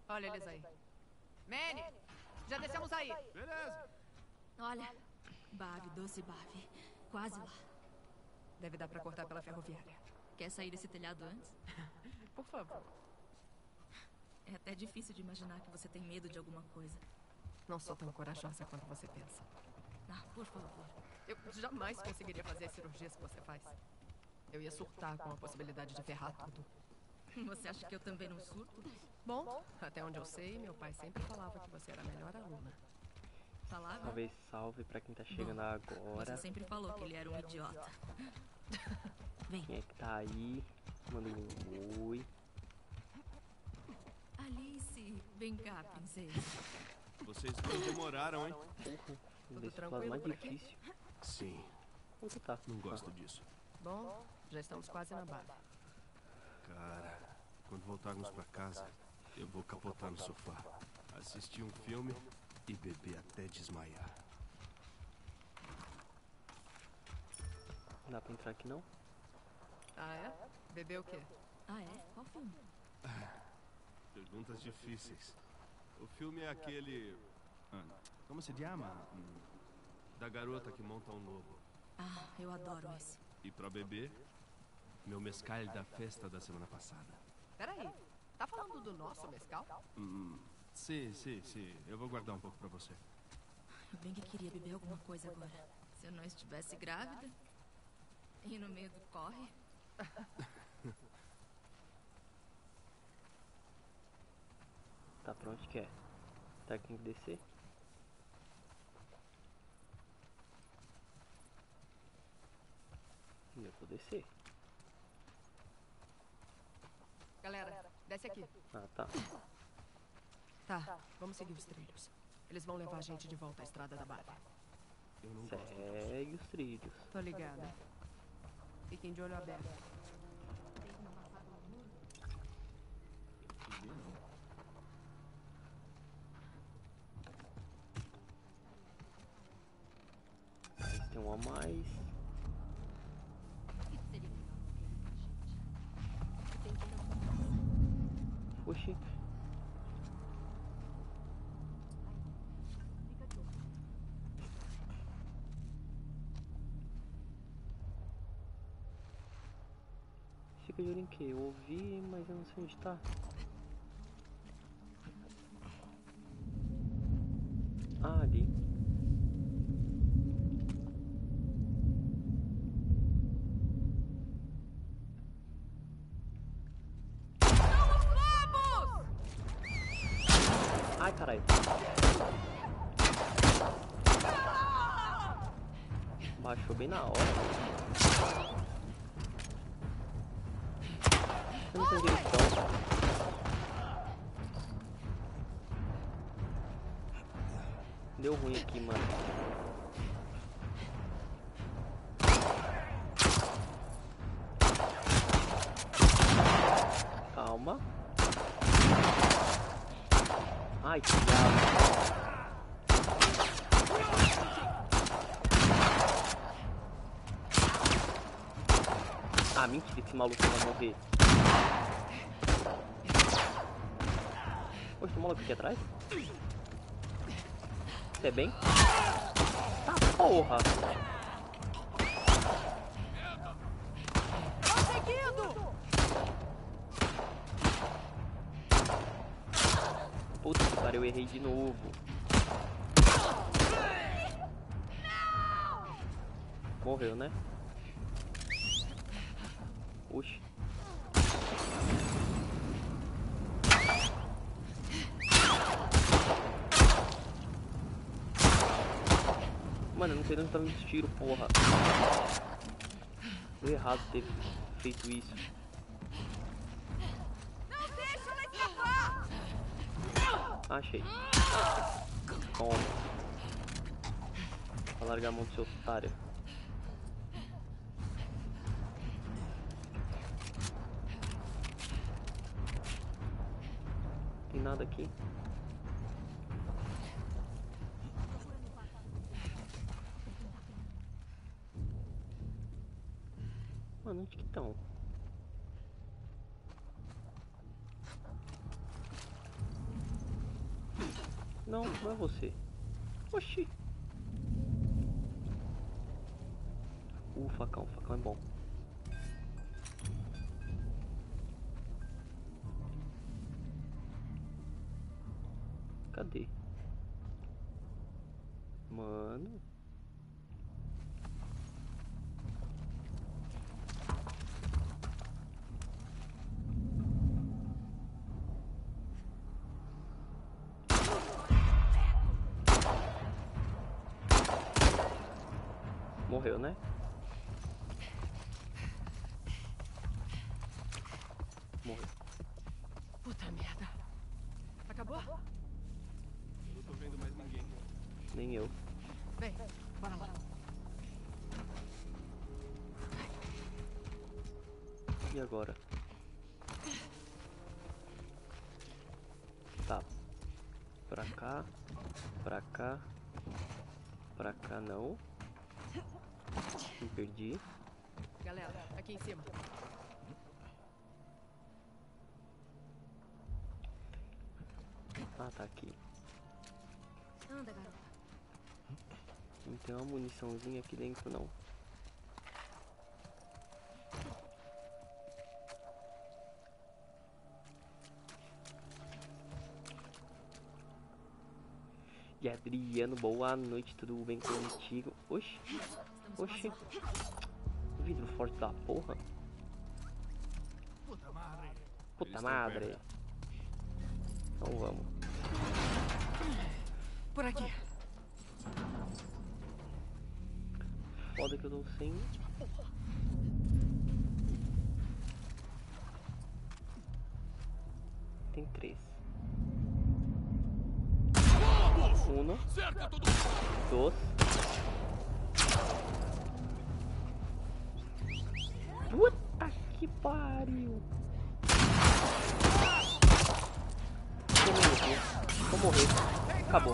Olha eles aí. Manny, já descemos aí. Beleza. Olha, Bave, doce Bave. Quase lá. Deve dar pra cortar pela ferroviária. Quer sair desse telhado antes? Por favor. É até difícil de imaginar que você tem medo de alguma coisa. Não sou tão corajosa quanto você pensa. Ah, por favor. Eu jamais conseguiria fazer as cirurgias que você faz. Eu ia surtar com a possibilidade de ferrar tudo. Você acha que eu também não surto? Bom, até onde eu sei, meu pai sempre falava que você era a melhor aluna. Falava? Talvez salve pra quem tá chegando agora. Você sempre falou que ele era um idiota. Vem. Quem é que tá aí? Manda um oi. Alice, vem cá, princesa. Vocês dois demoraram, hein? Porra, desse tranquilo lado mais por aqui? difícil. Sim, Onde tá? não gosto disso. Bom, já estamos quase na base. Cara, quando voltarmos pra casa, eu vou capotar no sofá, assistir um filme e beber até desmaiar. Não dá pra entrar aqui não? Ah, é? Beber o quê? Ah, é? Qual filme? Perguntas difíceis. O filme é aquele... como se chama? Da garota que monta um lobo. Ah, eu adoro esse. E pra beber, meu mezcal da festa da semana passada. Peraí, tá falando do nosso mescal? Sim. Eu vou guardar um pouco pra você. Eu bem que queria beber alguma coisa agora. Se eu não estivesse grávida e no meio do corre. Tá, pra onde que é? Tá, tem que descer? Eu vou descer. Galera, desce aqui. Ah, tá. Tá, vamos seguir os trilhos. Eles vão levar a gente de volta à estrada da Bave. Eu não gosto. Segue os trilhos. Tô ligada. Fiquem de olho aberto. Tem um a mais. Oxi. Fica de olho em que? Eu ouvi, mas eu não sei onde tá. Ah, ali. Ai, caralho. Baixou bem na hora. Eu não sei onde eles estão. Deu ruim aqui, mano. Calma. Ai, que diabo. Ah, mentira, esse maluco vai morrer. Poxa, tem um maluco aqui atrás? Você é bem? Tá, porra! Puta que pariu, eu errei de novo. Morreu, né? Oxi. Mano, eu não sei de onde tá vindo esse tiro, porra. Deu errado ter feito isso. Não deixa ela escapar! Achei. Toma. Pra largar a mão do seu otário. Tem nada aqui. Mano, onde que estão? Não, não é você. Oxi. Facão é bom. Cadê? Mano. Morreu, né? Morreu. Puta merda. Acabou? Não tô vendo mais ninguém. Nem eu. Vem, bora lá. E agora? Tá. Pra cá. Pra cá. Pra cá não. Me perdi. Galera, aqui em cima. Ah, tá aqui. Anda, garota. Não tem uma muniçãozinha aqui dentro, não. E Adriano, boa noite, tudo bem contigo? Oxi, oxi. Vidro forte da porra. Puta madre. Então vamos. Por aqui. Foda que eu tô sem. Tem 3. 1, 2. Puta que pariu. Vou morrer. Acabou.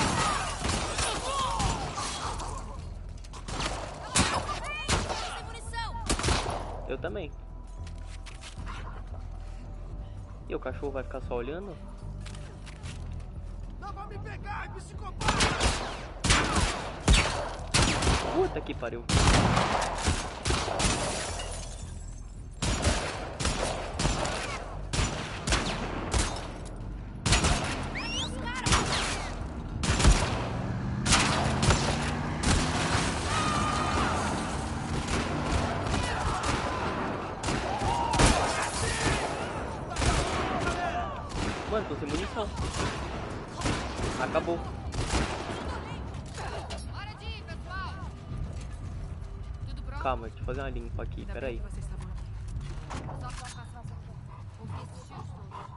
Eu também. E o cachorro vai ficar só olhando? Não vai me pegar, psicopata! Puta que pariu. Mano, tô sem munição. Acabou. Hora de ir, pessoal. Tudo pronto? Calma, deixa eu fazer uma limpa aqui, Ainda peraí. bem que vocês estavam aqui. Só passar um pouquinho. Ouvi esses tiros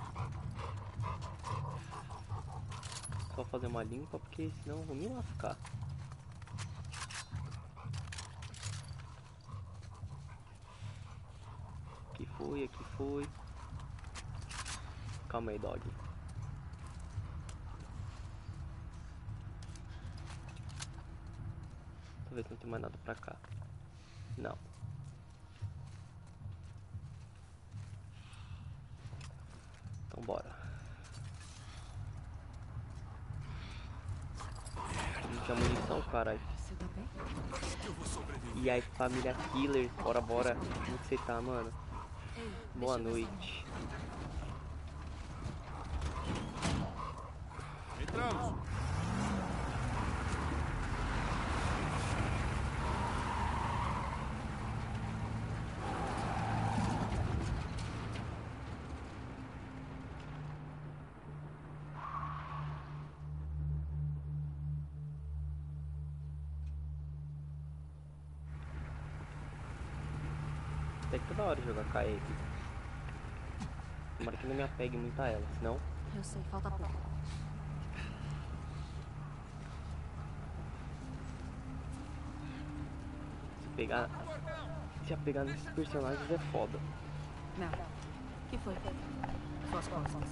todos. Só fazer uma limpa, porque senão eu vou me lascar. Aqui foi, aqui foi. Calma aí, dog. Talvez não tenha mais nada pra cá. Não. Então bora. Não tinha munição, caralho. Você tá bem? E aí, família Killer, bora, bora. Como que você tá, mano? Boa noite. Entramos. Até que toda hora jogar KF. Tomara que não me apegue muito a ela, senão. Eu sei, falta pouco. Se apegar nesses personagens é foda. Não. O que foi? Suas costas.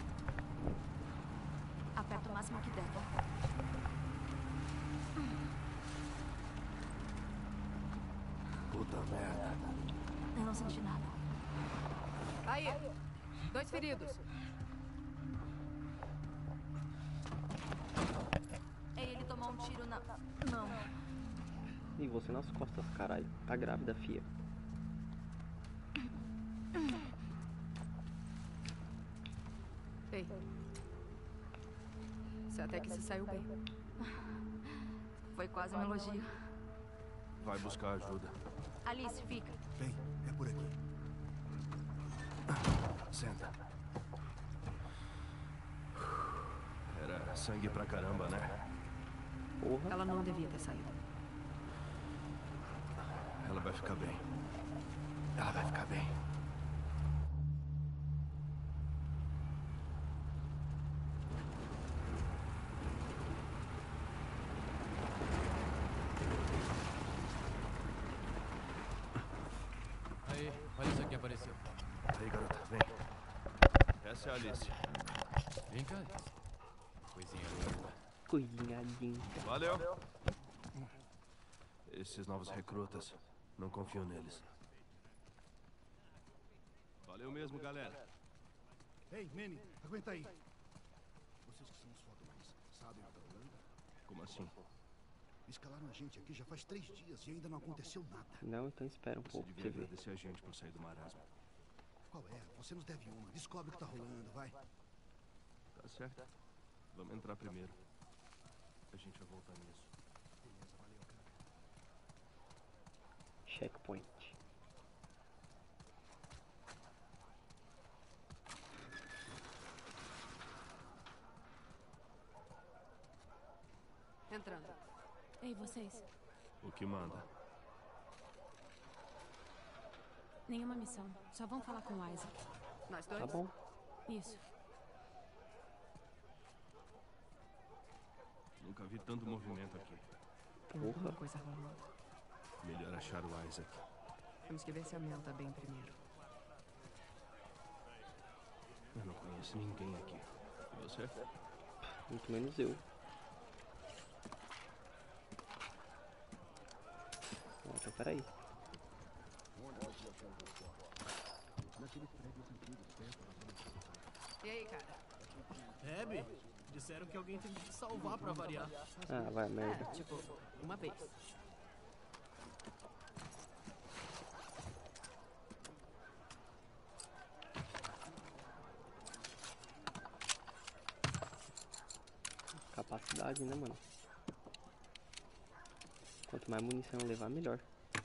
Aperta o máximo que der, tá? Puta merda. Eu não senti nada. Aí. 2 feridos. E você nas costas, caralho. Tá grávida, fia. Ei. Você até que se saiu bem. Foi quase um elogio. Vai buscar ajuda. Alice, fica. Bem, é por aqui. Senta. Era sangue pra caramba, né? Porra. Ela não devia ter saído. Ela vai ficar bem. Ela vai ficar bem. Aí, olha isso aqui apareceu. Aí, garota, vem. Essa é a Alice. Vem cá, Alice. Coisinha linda. Coisinha linda. Valeu. Esses novos recrutas, não confio neles. Valeu mesmo, galera. Ei, Manny, aguenta aí. Vocês que são os fodões, sabem o da Holanda? Como assim? Escalaram a gente aqui já faz 3 dias e ainda não aconteceu nada. Não, então espera um Você pouco pra devia você ver. agradecer a gente por sair do marasmo. Qual é? Você nos deve uma. Descobre o que tá rolando, vai. Tá certo. Vamos entrar primeiro. A gente vai voltar nisso. Beleza, valeu, cara. Checkpoint. Entrando. Ei, vocês. O que manda? Nenhuma missão. Só vão falar com o Isaac. Nós dois? Tá bom. Isso. Nunca vi tanto movimento aqui. Tem alguma Porra. coisa rolando. Melhor achar o Isaac. Temos que ver se a Mel tá bem primeiro. Eu não conheço ninguém aqui. E você? Muito menos eu. Então, peraí. E aí, cara? Abby, disseram que alguém tem que te salvar pra variar. Ah, vai a merda. Tipo, uma vez. Capacidade, né, mano? Quanto mais munição eu levar, melhor.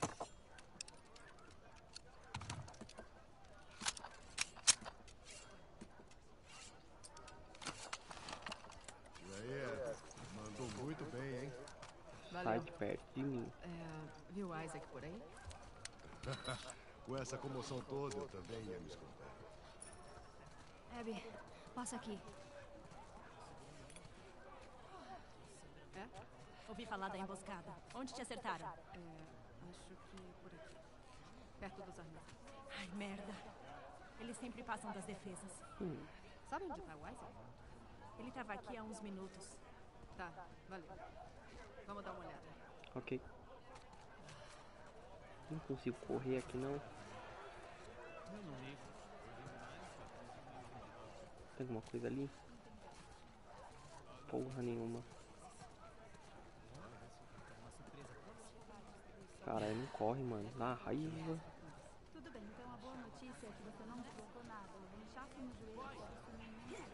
E aí, mandou muito bem, hein? Sai Valeu. de perto de mim. Viu o Isaac por aí? Com essa comoção toda, eu também ia me esconder. Abby, passa aqui. É? Ouvi falar da emboscada. Onde te acertaram? Acho que por aqui. Perto dos armários. Ai, merda. Eles sempre passam das defesas. Sabe onde tá o Isaac? Ele tava aqui há uns minutos. Tá, valeu. Vamos dar uma olhada. Ok. Não consigo correr aqui, não. Tem alguma coisa ali? Porra nenhuma. Caralho, não corre, mano. Na raiva. Tudo bem, então a boa notícia é que você não colocou nada. Um inchaço no joelho pode sumir nem.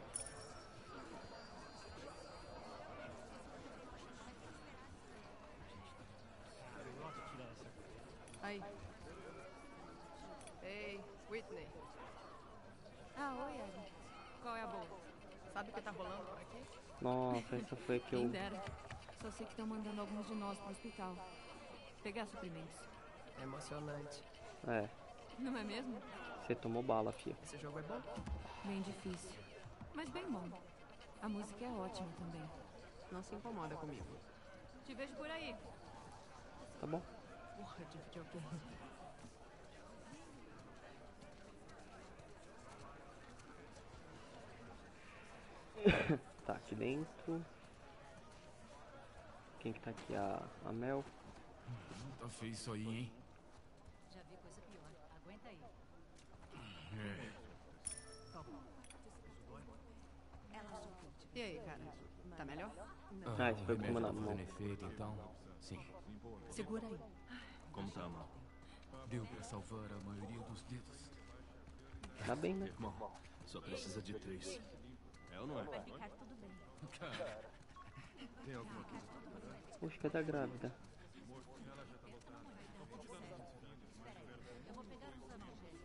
Aí. Ei, Whitney. Ah, oi, Abby. Qual é a boa? Sabe o que tá rolando por aqui? Nossa, essa foi a que eu... Quem dera. Só sei que estão mandando alguns de nós pro hospital. Pegar suprimentos. Emocionante. É, Não é mesmo? você tomou bala, fia. Esse jogo é bom? Bem difícil. Mas bem bom. A música é ótima também. Não se incomoda comigo. Te vejo por aí. Tá bom. Porra de videogame. Tá aqui dentro. Quem que tá aqui? A Mel. Tá feio isso aí, hein? Já vi coisa pior. Aguenta aí. E aí, cara? Tá melhor? Ah, isso foi o com remédio uma na tá mão. fazendo efeito, então. Sim. Segura aí. Como tá, mão? Deu pra salvar a maioria dos dedos. Tá bem, né? Irmão, só precisa de 3. É ou não é? Vai ficar tudo bem. Tem alguma coisa? Oxe, cadê a grávida? Eu vou pegar os analgésicos.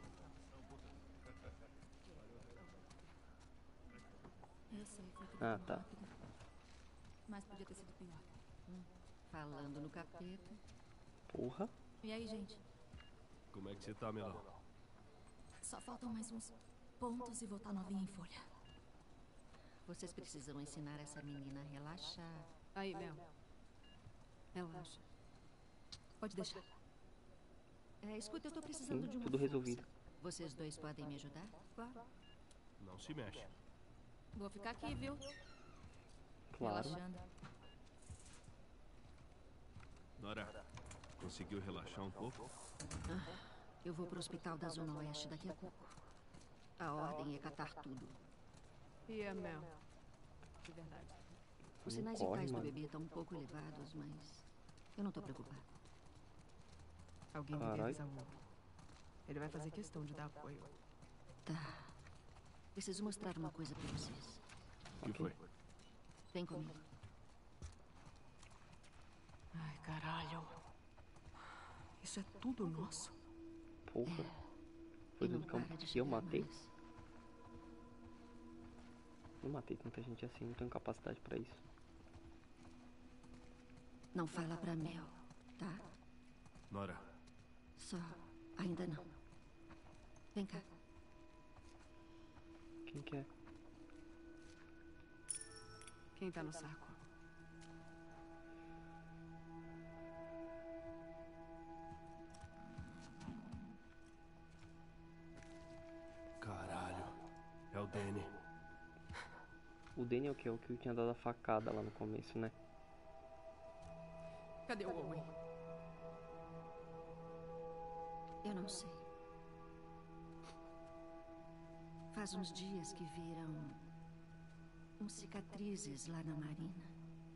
Eu sei, foi tudo Ah, muito tá. rápido. Mas podia ter sido pior. Falando no capeta. Porra. E aí, gente? Como é que você tá, Melão? Só faltam mais uns pontos e voltar novinha em folha. Vocês precisam ensinar essa menina a relaxar. Aí, Mel. Relaxa. Pode deixar. Escuta, eu tô precisando Sim, de uma tudo força. resolvido. Vocês dois podem me ajudar? Claro. Não se mexe. Vou ficar aqui, viu? Claro. Relaxando. Nora, conseguiu relaxar um pouco? Eu vou pro hospital da Zona Oeste daqui a pouco. A ordem é catar tudo. E a Mel? De verdade. Os Não sinais corre, vitais do mano. bebê estão um pouco elevados, mas eu não tô preocupada. Alguém Caralho. deve avisar o outro. Ele vai fazer questão de dar apoio. Tá. Preciso mostrar uma coisa pra vocês. O que foi? Vem comigo. Ai, caralho. Isso é tudo nosso. Porra. Foi E não tudo que para de eu chegar matei? mais. Não matei tanta gente assim, não tenho capacidade pra isso. Não fala pra Mel, tá? Nora, Só ainda não. Vem cá. Quem que é? Quem tá no saco? caralho. É o Danny. O Danny é o que? É o que tinha dado a facada lá no começo, né? Cadê o Owen? Eu não sei. Faz uns dias que viram uns cicatrizes lá na marina.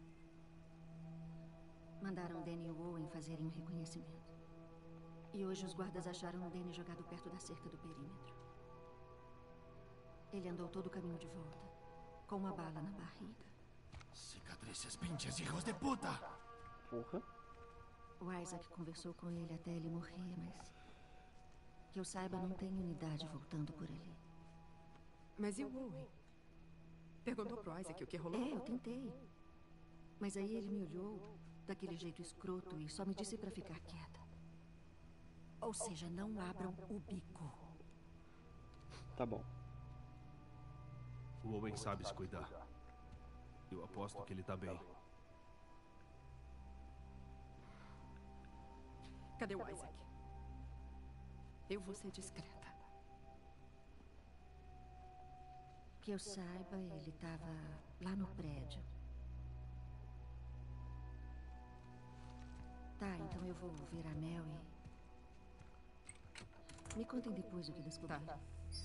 Mandaram Danny e o Owen fazerem um reconhecimento. E hoje os guardas acharam o Danny jogado perto da cerca do perímetro. Ele andou todo o caminho de volta, com uma bala na barriga. Cicatrizes, pinches hijos de puta! Porra. O Isaac conversou com ele até ele morrer, mas... que eu saiba, não tem unidade voltando por ali. Mas e o Owen? Perguntou pro Isaac o que rolou? Eu tentei. Mas aí ele me olhou daquele jeito escroto e só me disse pra ficar quieta. Ou seja, não abram o bico. Tá bom. O Owen sabe se cuidar. Eu aposto que ele tá bem. Cadê o Isaac? Eu vou ser discreta. Que eu saiba, ele tava lá no prédio. Tá, então eu vou ver a Mel e... me contem depois o que descobriram. Tá.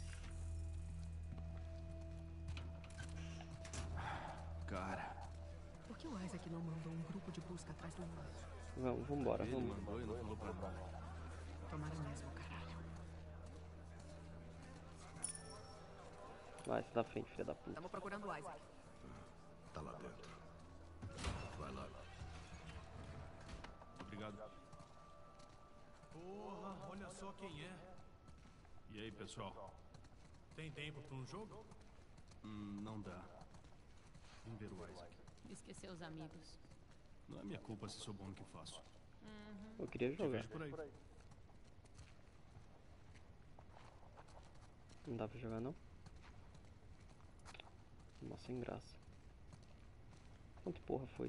Cara, Por que o Isaac não mandou um grupo de busca atrás do Owen? Vambora, ele vamos. mandou e não falou pra nós. Tomara mesmo, caralho. Vai, sai da frente, filha da puta. Estamos procurando o Isaac. Tá lá dentro. Vai lá. Obrigado. Porra, olha só quem é. E aí, pessoal? Tem tempo pra um jogo? Não dá. Vim ver o Isaac. Esqueceu os amigos. Não é minha culpa se sou bom no que faço. Eu queria Te jogar. vejo por aí. Não dá pra jogar, não? Nossa, sem graça. Quanto porra foi?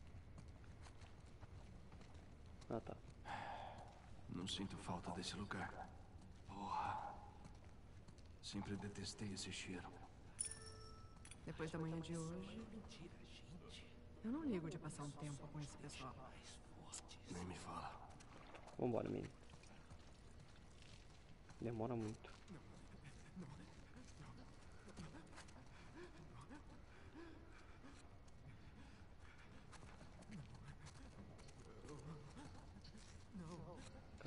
Ah, tá. Não sinto falta desse lugar. Porra. Sempre detestei esse cheiro. Depois da manhã de hoje, eu não ligo de passar um tempo com esse pessoal. Nem me fala. Vambora, menino. Demora muito.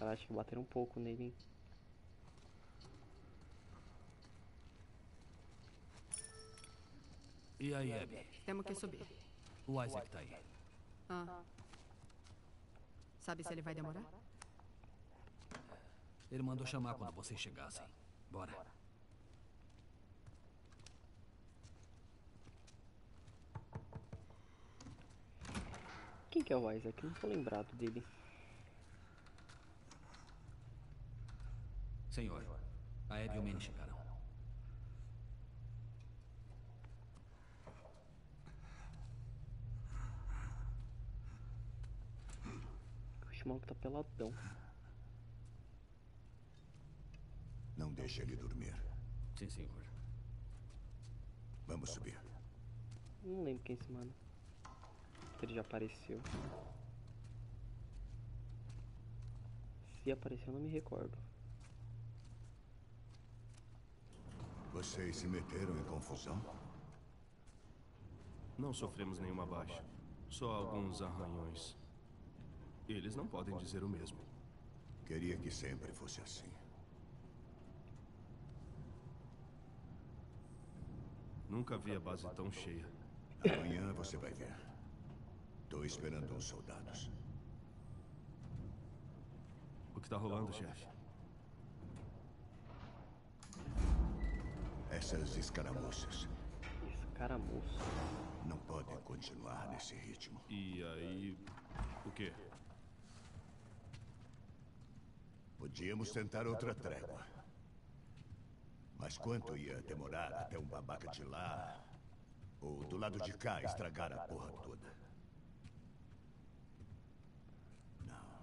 Cara, acho que bateram um pouco nele, hein? E aí, Abby? Temos que subir. O Isaac tá aí. Ah. Sabe se ele vai demorar? Ele mandou chamar quando vocês chegassem. Bora. Quem que é o Isaac? Não tô lembrado dele. Senhor, a Abby e o Manny chegaram. O maluco tá peladão. Não deixe ele dormir. Sim, senhor. Vamos subir. Não lembro quem é esse mano. Ele já apareceu. Se apareceu, não me recordo. Vocês se meteram em confusão? Não sofremos nenhuma baixa. Só alguns arranhões. Eles não podem dizer o mesmo. Queria que sempre fosse assim. Nunca vi a base tão cheia. Amanhã você vai ver. Tô esperando uns soldados. O que tá rolando, chefe? Essas escaramuças Escaramuça. não podem continuar nesse ritmo. E aí... o quê? Podíamos tentar outra trégua. Mas quanto ia demorar até um babaca de lá ou do lado de cá estragar a porra toda? Não.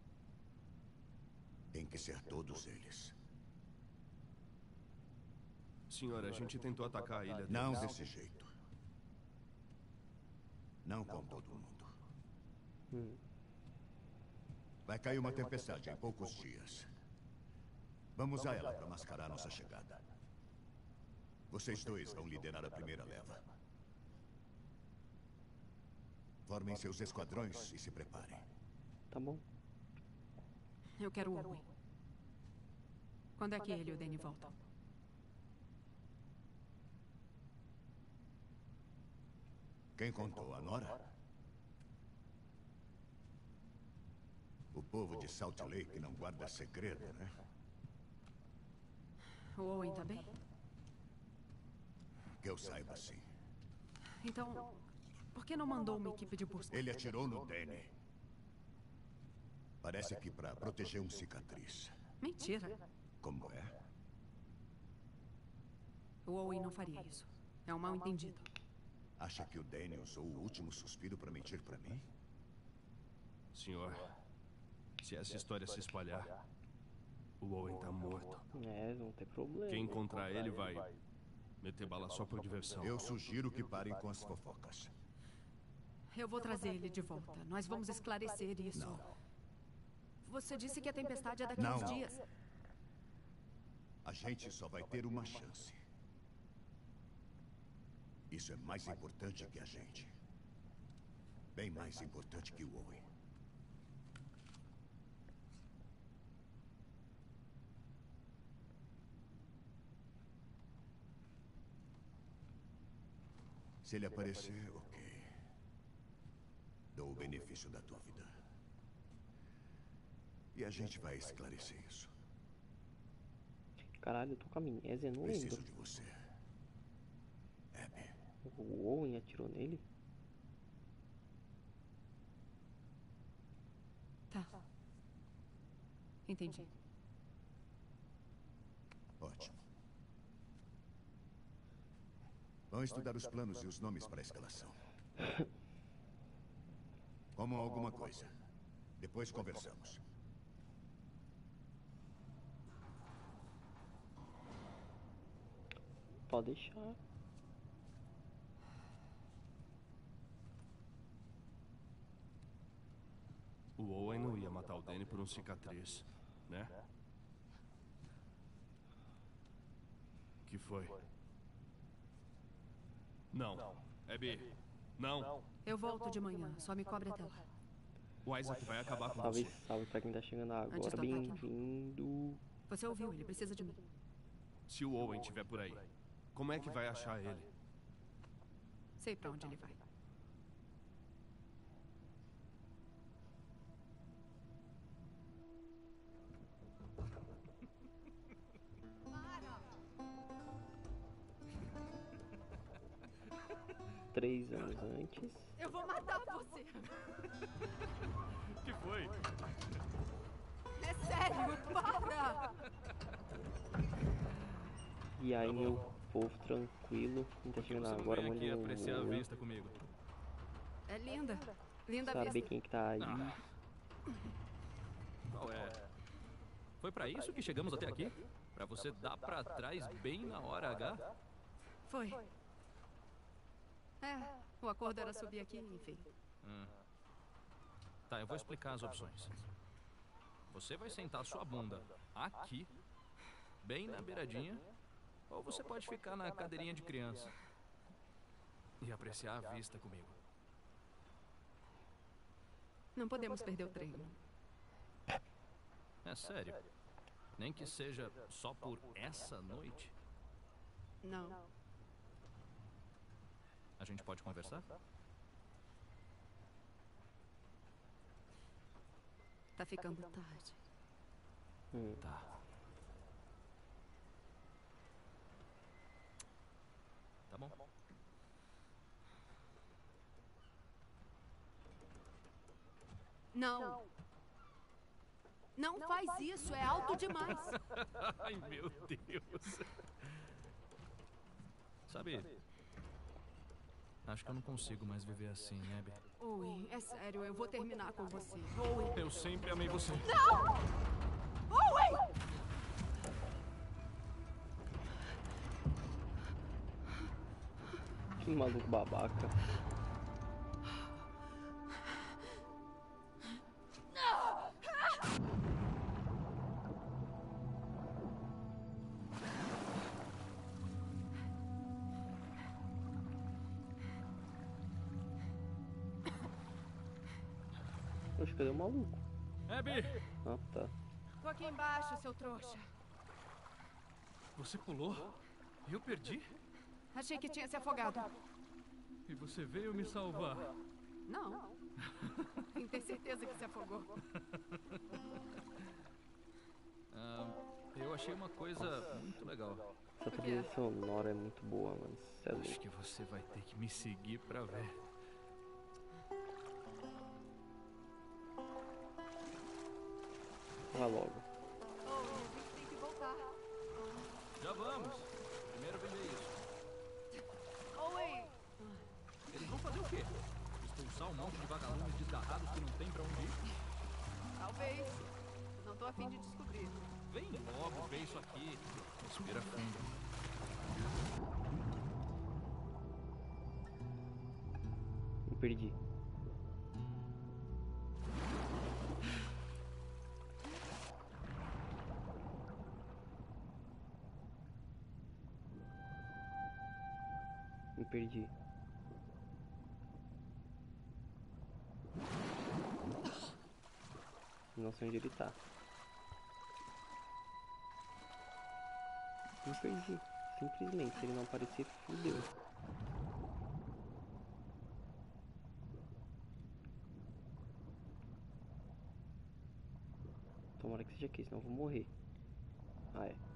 Tem que ser todos eles. Senhora, a gente tentou atacar a ilha... Não desse jeito. Não com todo mundo. Vai cair uma tempestade em poucos dias. Vamos usar ela para mascarar nossa chegada. Vocês dois vão liderar a primeira leva. Formem seus esquadrões e se preparem. Tá bom. Eu quero o Owen. Quando é que ele e o Danny voltam? Quem contou? A Nora? O povo de Salt Lake não guarda segredo, né? O Owen tá bem? Que eu saiba, sim. Então, por que não mandou uma equipe de busca? Ele atirou no Danny. Parece que para proteger um cicatriz. Mentira. Como é? O Owen não faria isso. É um mal-entendido. Acha que o Danny usou o último suspiro para mentir para mim? Senhor, se essa história se espalhar, o Owen tá morto. É, não tem problema. Quem encontrar ele vai meter bala só por diversão. Eu sugiro que parem com as fofocas. Eu vou trazer ele de volta. Nós vamos esclarecer isso. Não. Você disse que a tempestade é daqui a uns dias. A gente só vai ter uma chance. Isso é mais importante que a gente. Bem mais importante que o Owen. Se ele aparecer, ok. Dou o benefício da dúvida. E a gente vai esclarecer isso. Caralho, eu tô com amnésia, não Preciso lembro. de você. Abby. O Owen atirou nele? Tá. Entendi. Ótimo. Vão estudar os planos e os nomes para a escalação. Comam alguma coisa. Depois conversamos. Pode deixar. O Owen não ia matar o Danny por um cicatriz, né? Que foi? Não. Abby, não. Eu volto de manhã. Só me cobre até lá. O Isaac vai acabar com Salve, você. salve pra quem tá chegando Antes agora. do ataque, Bem-vindo. Você ouviu, ele precisa de mim. Se o Owen estiver por aí, como é que vai achar ele? Sei pra onde ele vai. Três anos antes. Eu vou matar você. Que foi? É sério, para! E aí, meu povo tranquilo. Quem tá chegando agora, manda aqui apreciar a um vista comigo. É linda. Linda saber vista. quem que tá aí. Qual é? Foi pra isso que chegamos até aqui? Pra você dar pra trás bem na hora H? Foi. É, o acordo era subir aqui, enfim. Tá, eu vou explicar as opções. Você vai sentar sua bunda aqui, bem na beiradinha, ou você pode ficar na cadeirinha de criança e apreciar a vista comigo. Não podemos perder o treino. É sério? Nem que seja só por essa noite? Não. A gente pode conversar? Tá ficando tarde. Tá. Tá bom. Não. Não faz isso, é alto demais. Ai, meu Deus. Sabe, acho que eu não consigo mais viver assim, Abby. Owen, é sério, eu vou terminar com você. Owen. Eu sempre amei você. Não! Owen! Que maluco babaca. Oxe, cadê o maluco? Abby! Ah, tá. Tô aqui embaixo, seu trouxa. Você pulou? E eu perdi? Achei que tinha se afogado. E você veio me salvar. Não. Tenho ter certeza que se afogou. Eu achei uma coisa muito legal. Essa trilha sonora é muito boa, mano. Cê é louco. Acho que você vai ter que me seguir pra ver. Vá logo. Oh, a gente tem que voltar. Já vamos. Primeiro vender isso. Owen! Eles vão fazer o quê? Expulsar um monte de vagalumes desgarrados que não tem pra onde ir? Talvez. Não tô a fim de descobrir. Vem logo ver isso aqui. Respira fundo. Me perdi. Me perdi. Não sei onde ele tá. Me perdi. Simplesmente, se ele não aparecer, fudeu. Tomara que seja aqui, senão eu vou morrer. Ah, é.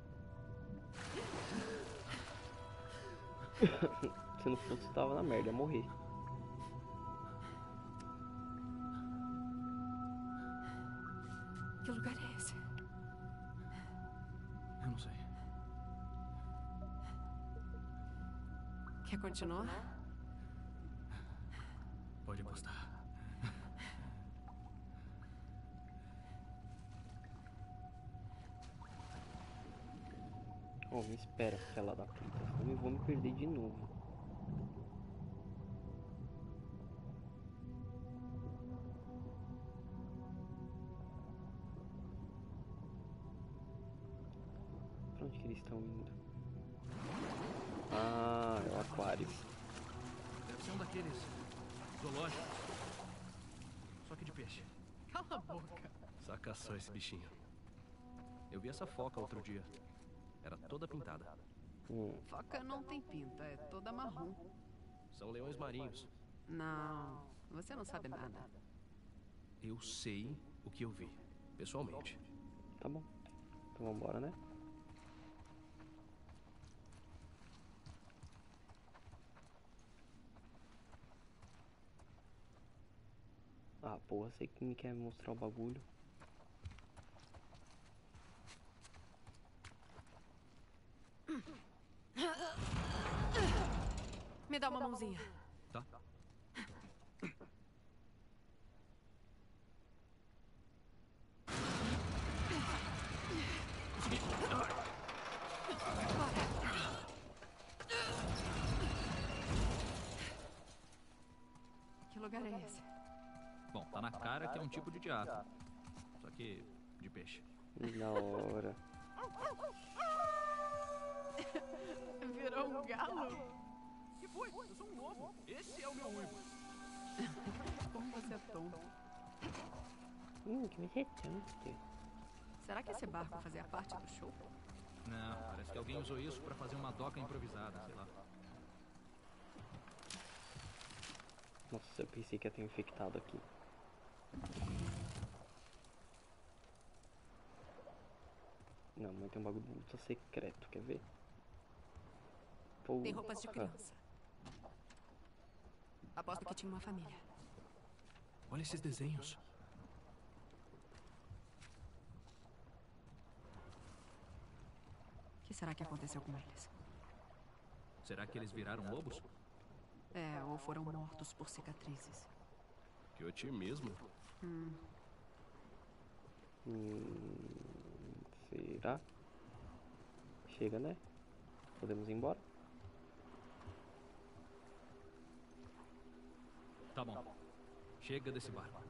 Se não fosse, tava na merda, ia morrer. Que lugar é esse? Eu não sei. Quer continuar? Pode apostar. Oh, me espera, fela da puta. Senão eu vou me perder de novo. Pra onde que eles estão indo? Ah, é o aquário. Deve ser um daqueles zoológicos. Só toque de peixe. Cala a boca. Saca só esse bichinho. Eu vi essa foca outro dia. Era toda pintada. Foca não tem pinta, é toda marrom. São leões marinhos. Não, você não sabe nada. Eu sei o que eu vi, pessoalmente. Tá bom. Então vambora, né? Ah, porra, sei que me quer mostrar o bagulho. Me dá uma mãozinha. Tá. Que lugar é esse? Bom, tá na cara que é um tipo de teatro. Só que de peixe. Da hora. Virou um galo? Que foi? Eu sou um lobo. Esse é o meu uivo. Como você é tonto. Que você é tonto. Será que esse barco fazia parte do show? Não, parece que alguém usou isso pra fazer uma doca improvisada, sei lá. Nossa, eu pensei que ia ter infectado aqui. Não, mas tem um bagulho de luta secreto, quer ver? Porra. Tem roupas de criança. Aposto que tinha uma família. Olha esses desenhos. O que será que aconteceu com eles? Será que eles viraram lobos? É, ou foram mortos por cicatrizes. Que otimismo. Será? Chega, né? Podemos ir embora? Tá bom. Chega desse barco.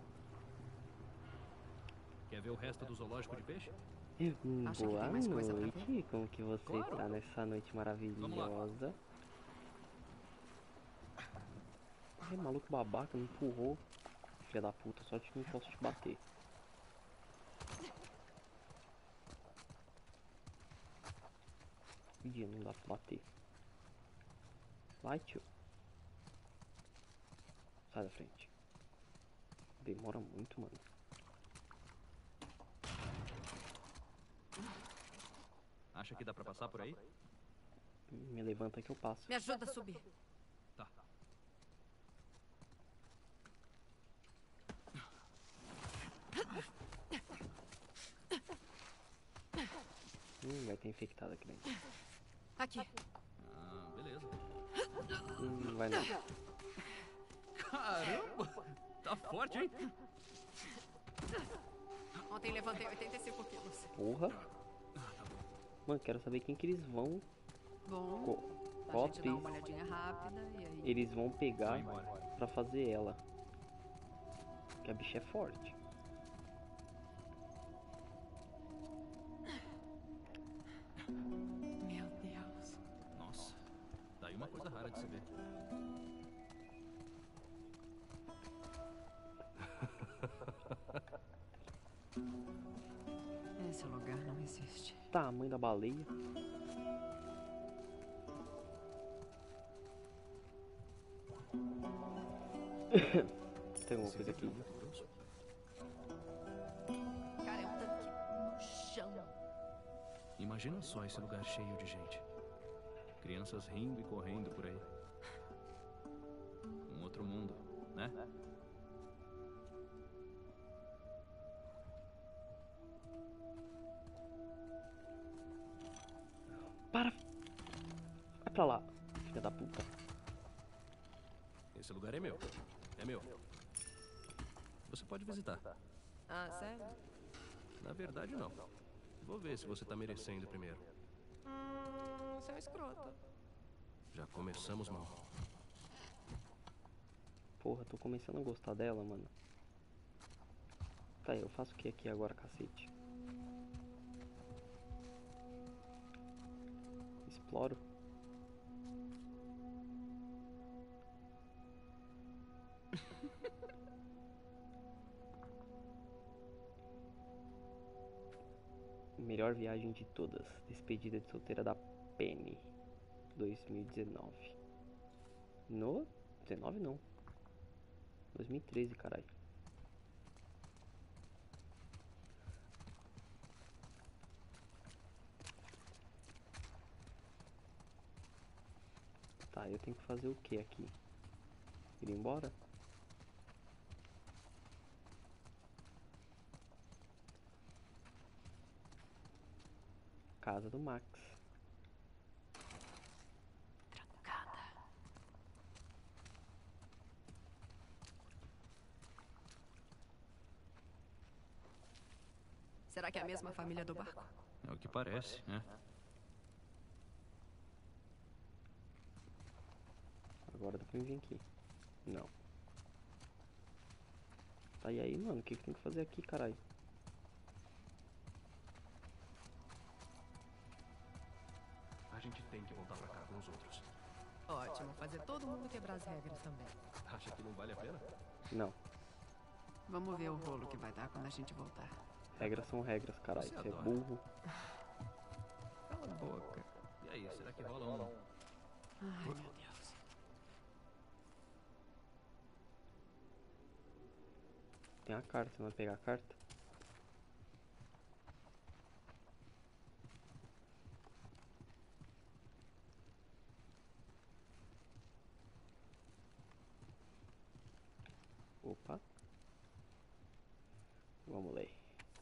Quer ver o resto do zoológico de peixe? Acha que Boa tem mais coisa pra noite, como que você Claro. tá nessa noite maravilhosa? É, maluco babaca, me empurrou. Filha da puta, só que não posso te bater. Ih, não dá pra bater. Vai, tio. Sai da frente. Demora muito, mano. Acha que dá pra passar por aí? Me levanta que eu passo. Me ajuda a subir. Tá. Vai ter infectado aqui dentro. Aqui. Ah, beleza. Vai não. Caramba! Tá forte, hein? Ontem levantei 85 quilos. Porra. Mano, quero saber quem que eles vão. Bom, Qual a gente dá atriz uma olhadinha rápida e aí... eles vão pegar Vai embora. pra fazer ela. Porque a bicha é forte. Meu Deus. Nossa, tá aí uma coisa rara de se ver. Esse lugar não existe. Tamanho da baleia. Tem alguma coisa aqui. Cara, é um tanque no chão. Imagina só esse lugar cheio de gente. Crianças rindo e correndo por aí. Um outro mundo, né? Para! Vai pra lá, filha da puta. Esse lugar é meu. É meu. Você pode visitar. Ah, sério? Na verdade, não. Vou ver se você tá merecendo primeiro. Você é um escroto. Já começamos mal. Porra, tô começando a gostar dela, mano. Tá, eu faço o que aqui agora, cacete? Exploro. Melhor viagem de todas. Despedida de solteira da Penny. 2019. No? 19 não. 2013, caralho. Tá, eu tenho que fazer o que aqui? Ir embora? Casa do Max. Será que é a mesma família do barco? É o que parece, né? Agora dá pra vir aqui. Não. Tá, e aí, mano? O que tem que fazer aqui, caralho? A gente tem que voltar pra cá com os outros. Ótimo, fazer todo mundo quebrar as regras também. Acha que não vale a pena? Não. Vamos ver o rolo que vai dar quando a gente voltar. Regras são regras, caralho. Você é burro. Cala a boca. E aí, será que rola um? Ai, meu Deus. Tem a carta, você vai pegar a carta? Opa. Vamos ler.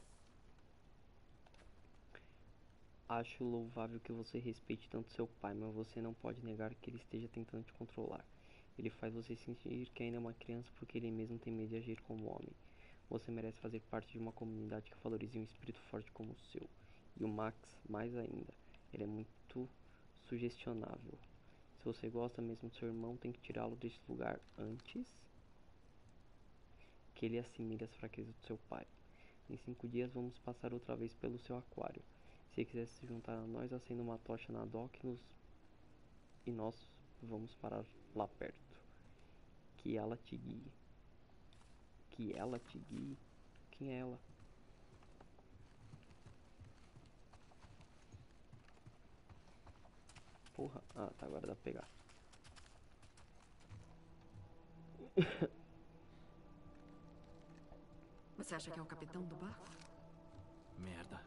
Acho louvável que você respeite tanto seu pai, mas você não pode negar que ele esteja tentando te controlar. Ele faz você sentir que ainda é uma criança porque ele mesmo tem medo de agir como homem. Você merece fazer parte de uma comunidade que valorize um espírito forte como o seu. E o Max, mais ainda. Ele é muito sugestionável. Se você gosta mesmo do seu irmão, tem que tirá-lo desse lugar antes que ele assimile as fraquezas do seu pai. Em 5 dias vamos passar outra vez pelo seu aquário. Se quiser se juntar a nós, acenda uma tocha na dock e nós vamos parar lá perto. Que ela te guie. Que ela te guie? Quem é ela? Porra. Ah, tá, agora dá pra pegar. Você acha que é o capitão do barco? Merda.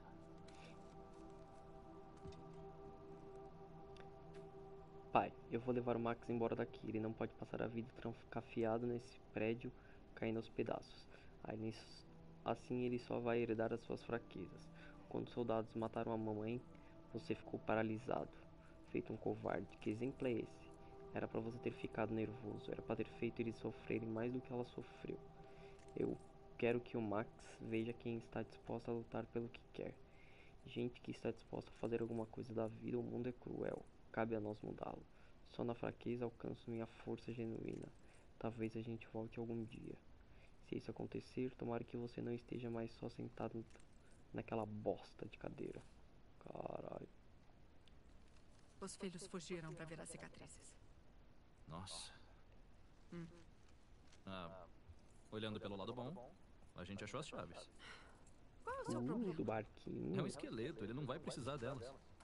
Pai, eu vou levar o Max embora daqui. Ele não pode passar a vida trancafiado nesse prédio, caindo aos pedaços. Assim ele só vai herdar as suas fraquezas. Quando os soldados mataram a mamãe, você ficou paralisado, feito um covarde. Que exemplo é esse? Era pra você ter ficado nervoso. Era pra ter feito eles sofrerem mais do que ela sofreu. Eu quero que o Max veja quem está disposto a lutar pelo que quer. Gente que está disposta a fazer alguma coisa da vida. O mundo é cruel. Cabe a nós mudá-lo. Só na fraqueza alcanço minha força genuína. Talvez a gente volte algum dia. Se isso acontecer, tomara que você não esteja mais só sentado naquela bosta de cadeira. Caralho. Os filhos fugiram pra virar cicatrizes. Nossa. Olhando pelo lado bom, a gente achou as chaves. Qual é o seu problema? Do barquinho. É um esqueleto, ele não vai precisar delas.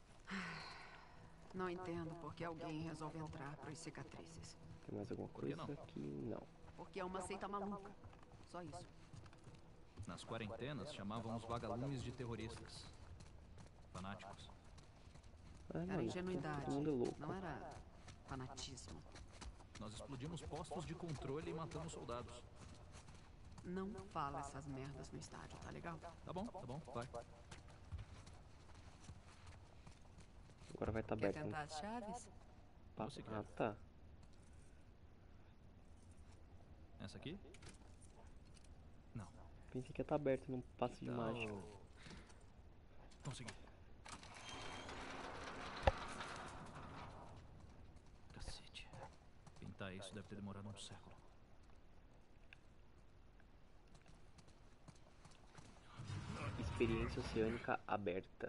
Não entendo por que alguém resolve entrar pras cicatrizes. Tem mais alguma coisa aqui? Não. Porque é uma seita maluca. Só isso. Nas quarentenas, chamavam os vagalumes de terroristas. Fanáticos. Era ingenuidade, todo mundo é louco. não era fanatismo. Nós explodimos postos de controle e matamos soldados. Não fala essas merdas no estádio, tá legal? Tá bom, vai. Agora vai estar Quer aberto. tentar as chaves? Ah, tá. Essa aqui? Não. Pensei que ia estar aberto num passe de mágica. Consegui. Cacete. Pintar isso deve ter demorado um século. Experiência oceânica aberta.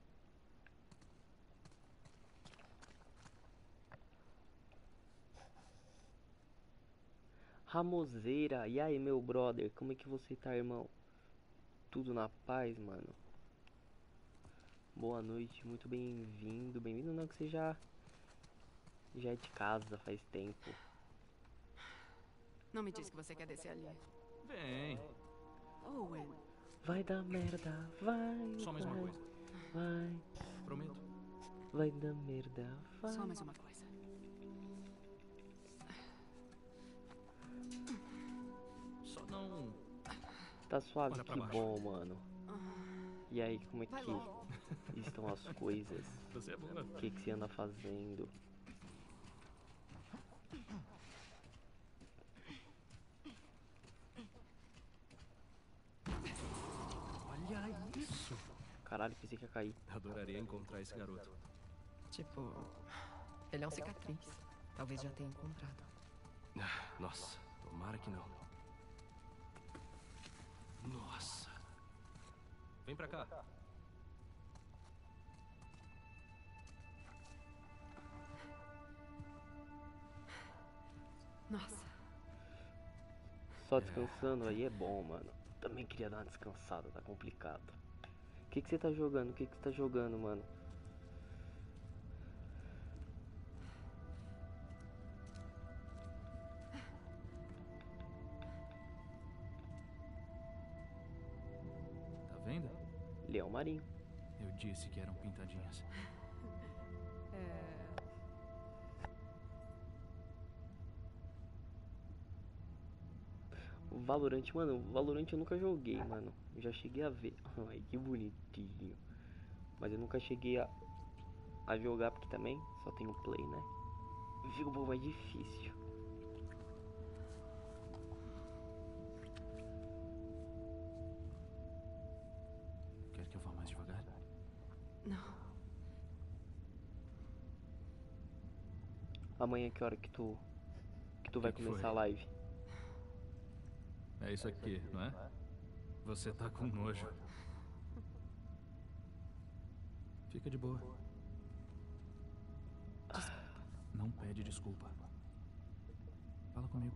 Ramoseira, e aí meu brother, como é que você tá, irmão? Tudo na paz, mano? Boa noite, muito bem-vindo. Bem-vindo não, que você já é de casa faz tempo. Não me diz que você quer descer ali. Vem. Owen. Vai dar merda, vai. Só mais uma coisa. Vai. Prometo. Vai dar merda, vai. Só mais uma coisa. Só não... Tá suave, Olha pra que baixo. bom, mano. E aí, como é que estão as coisas? Você é boa. O que você anda fazendo? Olha isso. Caralho, pensei que ia cair. Adoraria encontrar esse garoto. Tipo, ele é um cicatriz. Talvez já tenha encontrado. Nossa, tomara que não. Nossa. Vem pra cá. Nossa. Só descansando aí é bom, mano. Também queria dar uma descansada, tá complicado. O que você tá jogando? O que você tá jogando, mano? Tá vendo? Leão marinho. Eu disse que eram pintadinhas. Valorant, mano, Valorant eu nunca joguei, mano. Eu já cheguei a ver. Ai, que bonitinho. Mas eu nunca cheguei a jogar porque também só tenho play, né? Fica um pouco mais difícil. Quer que eu vá mais devagar? Não. Amanhã que hora que tu vai Que começar foi? a live? É isso aqui, não é? Você tá com nojo. Fica de boa. Não pede desculpa. Fala comigo.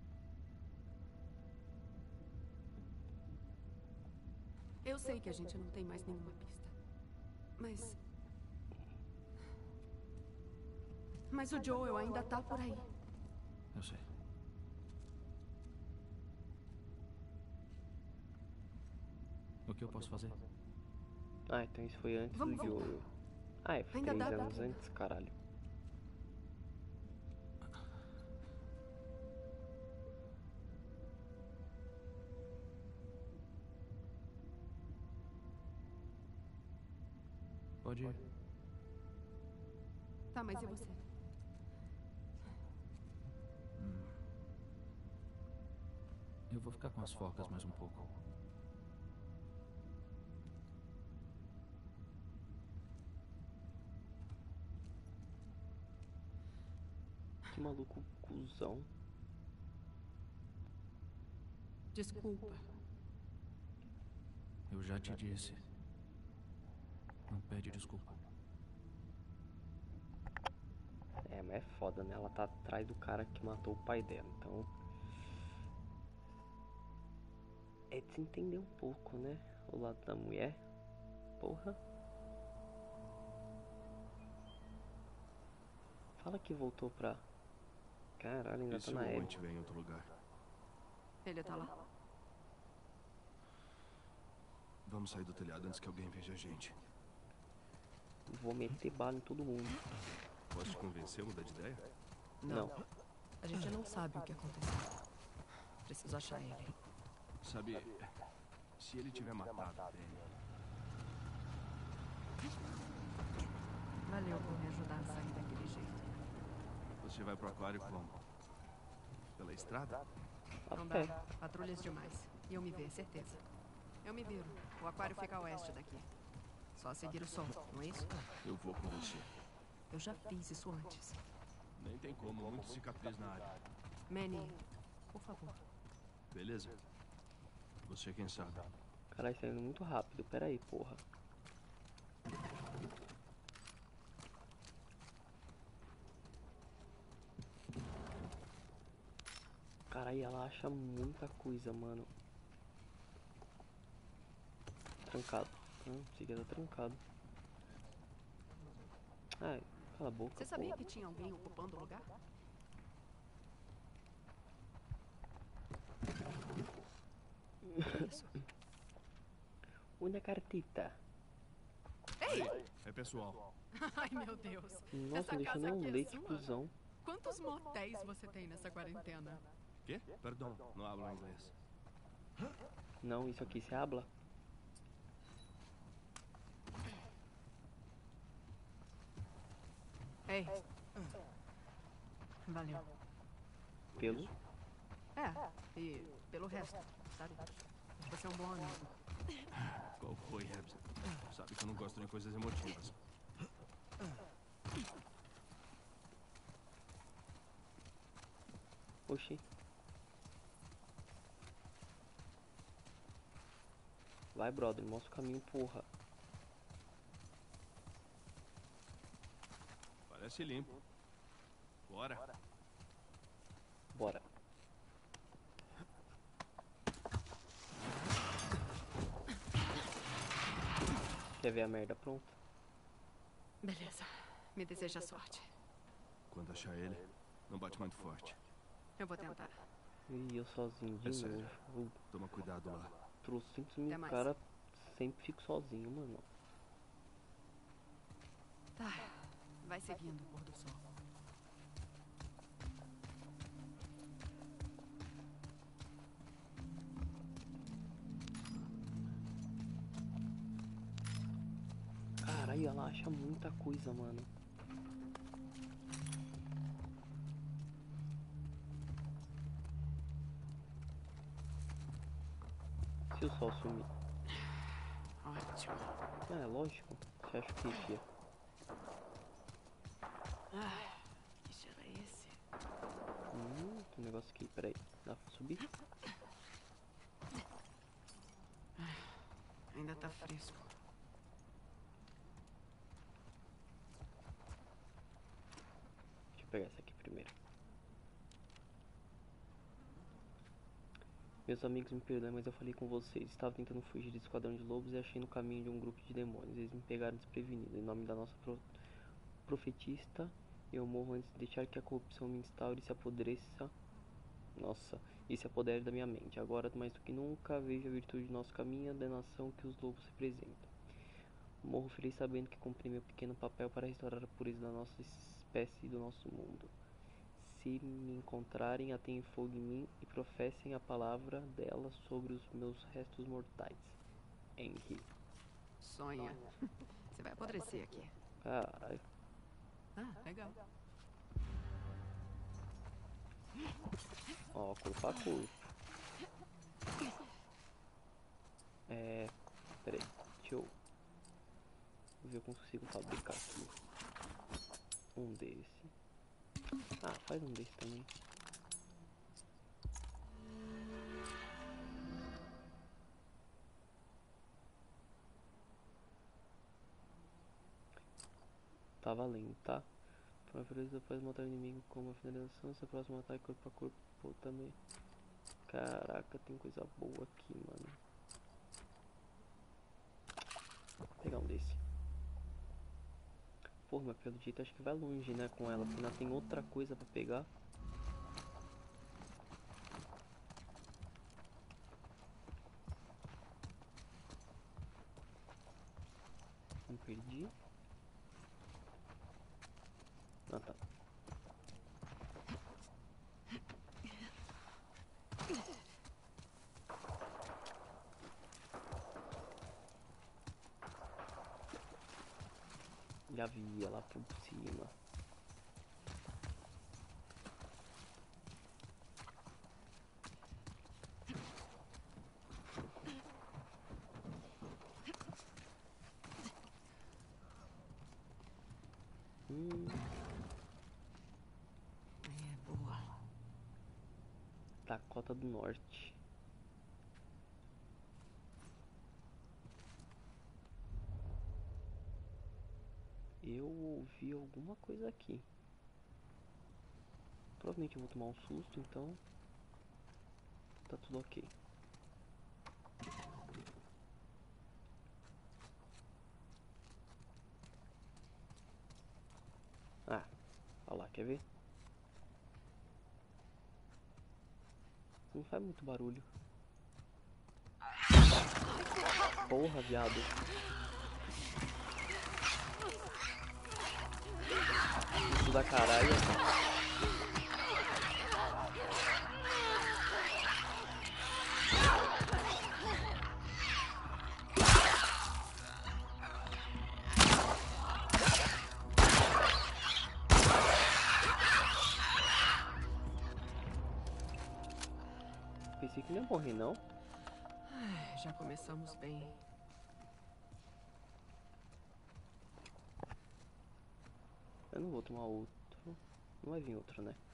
Eu sei que a gente não tem mais nenhuma pista. Mas o Joel ainda tá por aí. Eu sei. O que eu posso fazer? Ah, então isso foi antes Vamos do Joel. Ah, foi Ainda 3 dá pra anos tentar. antes, caralho. Pode ir. Tá, mas e você? Eu vou ficar com as focas mais um pouco. Que maluco cuzão. Desculpa. Eu já te disse. Não pede desculpa. É, mas é foda, né? Ela tá atrás do cara que matou o pai dela, então... É de se entender um pouco, né? O lado da mulher. Porra. Fala que voltou pra... Caralho, ainda E tá se o na Owen Abby. estiver em outro lugar? Ele tá lá. Vamos sair do telhado antes que alguém veja a gente. Vou meter bala em todo mundo. Posso te convencer a mudar de ideia? Não. A gente não sabe o que aconteceu. Preciso achar ele. Sabe, se ele tiver matado a Penny, Valeu por me ajudar a sair daquele jeito. você vai pro aquário como? Pela estrada? Não dá. Patrulhas demais. E eu me ver, certeza. Eu me viro. O aquário fica a oeste daqui. Só seguir o som, não é isso? Eu vou com você. Eu já fiz isso antes. Nem tem como, muito cicatriz na área. Manny, por favor. Beleza? Você quem sabe. Caralho, tá indo muito rápido. Pera aí, porra. Caralho, ela acha muita coisa, mano. Trancado. Isso aqui tá trancado. Ai, cala a boca, Você sabia porra. que tinha alguém ocupando o lugar? Isso. Una cartita. Ei! É pessoal. Ai, meu Deus. Nossa, Essa não deixou casa nem um aqui é leite, sua? cuzão. Quantos motéis você tem nessa quarentena? Quê? Perdão, não hablo inglês. Não, isso aqui se habla. Ei. Valeu. Pelo? É, e pelo resto, sabe? Você é um bom amigo. Qual foi, Rebs? Sabe que eu não gosto de coisas emotivas. Oxi. Vai, brother, mostra o caminho, porra. Parece limpo. Bora. Bora. Quer ver a merda pronta? Beleza. Me deseja sorte. Quando achar ele, não bate muito forte. Eu vou tentar. Ih, eu sozinho de É novo. sério. Eu Toma cuidado lá. trouxe 5 mil Até mais. cara, sempre fico sozinho, mano. Tá. Vai seguindo o pôr do sol. Caralho, ela acha muita coisa, mano. Se o sol sumir. Ótimo. É, lógico. Você acha o que, fia? Que cheiro é esse? Tem um negócio aqui, peraí. Dá pra subir? Ainda tá fresco. Deixa eu pegar essa aqui primeiro. Meus amigos me perdoem, mas eu falei com vocês. Estava tentando fugir do esquadrão de lobos e achei no caminho de um grupo de demônios. Eles me pegaram desprevenido. Em nome da nossa profetista, eu morro antes de deixar que a corrupção me instaure e se apodreça. Nossa, e se apodere da minha mente. Agora, mais do que nunca, vejo a virtude do nosso caminho e a ordenação que os lobos representam. Morro feliz sabendo que cumpri meu pequeno papel para restaurar a pureza da nossa espécie e do nosso mundo. Se me encontrarem, ateiem fogo em mim e professem a palavra dela sobre os meus restos mortais. Henry. Sonha. Você vai apodrecer aqui. Caralho. Legal. Ó, corpo a corpo. Peraí, deixa eu ver se eu consigo fabricar aqui um desse. Ah, faz um desse também. Tá valendo, tá? Para a beleza após matar o inimigo com uma finalização, seu próximo ataque corpo a corpo também. Caraca, tem coisa boa aqui, mano. Vou pegar um desse. Porra, mas pelo jeito acho que vai longe, né, com ela, porque ainda tem outra coisa pra pegar. Não perdi. Ah, tá. Já vi ela por cima. É boa. Dakota do Norte. Eu ouvi alguma coisa aqui. Provavelmente eu vou tomar um susto, então tá tudo ok. Olha lá, quer ver? Não faz muito barulho. Porra, viado. Isso da caralho. Pensei que não ia morrer, não. Ai, já começamos bem. Eu não vou tomar outro. Não vai vir outro, né?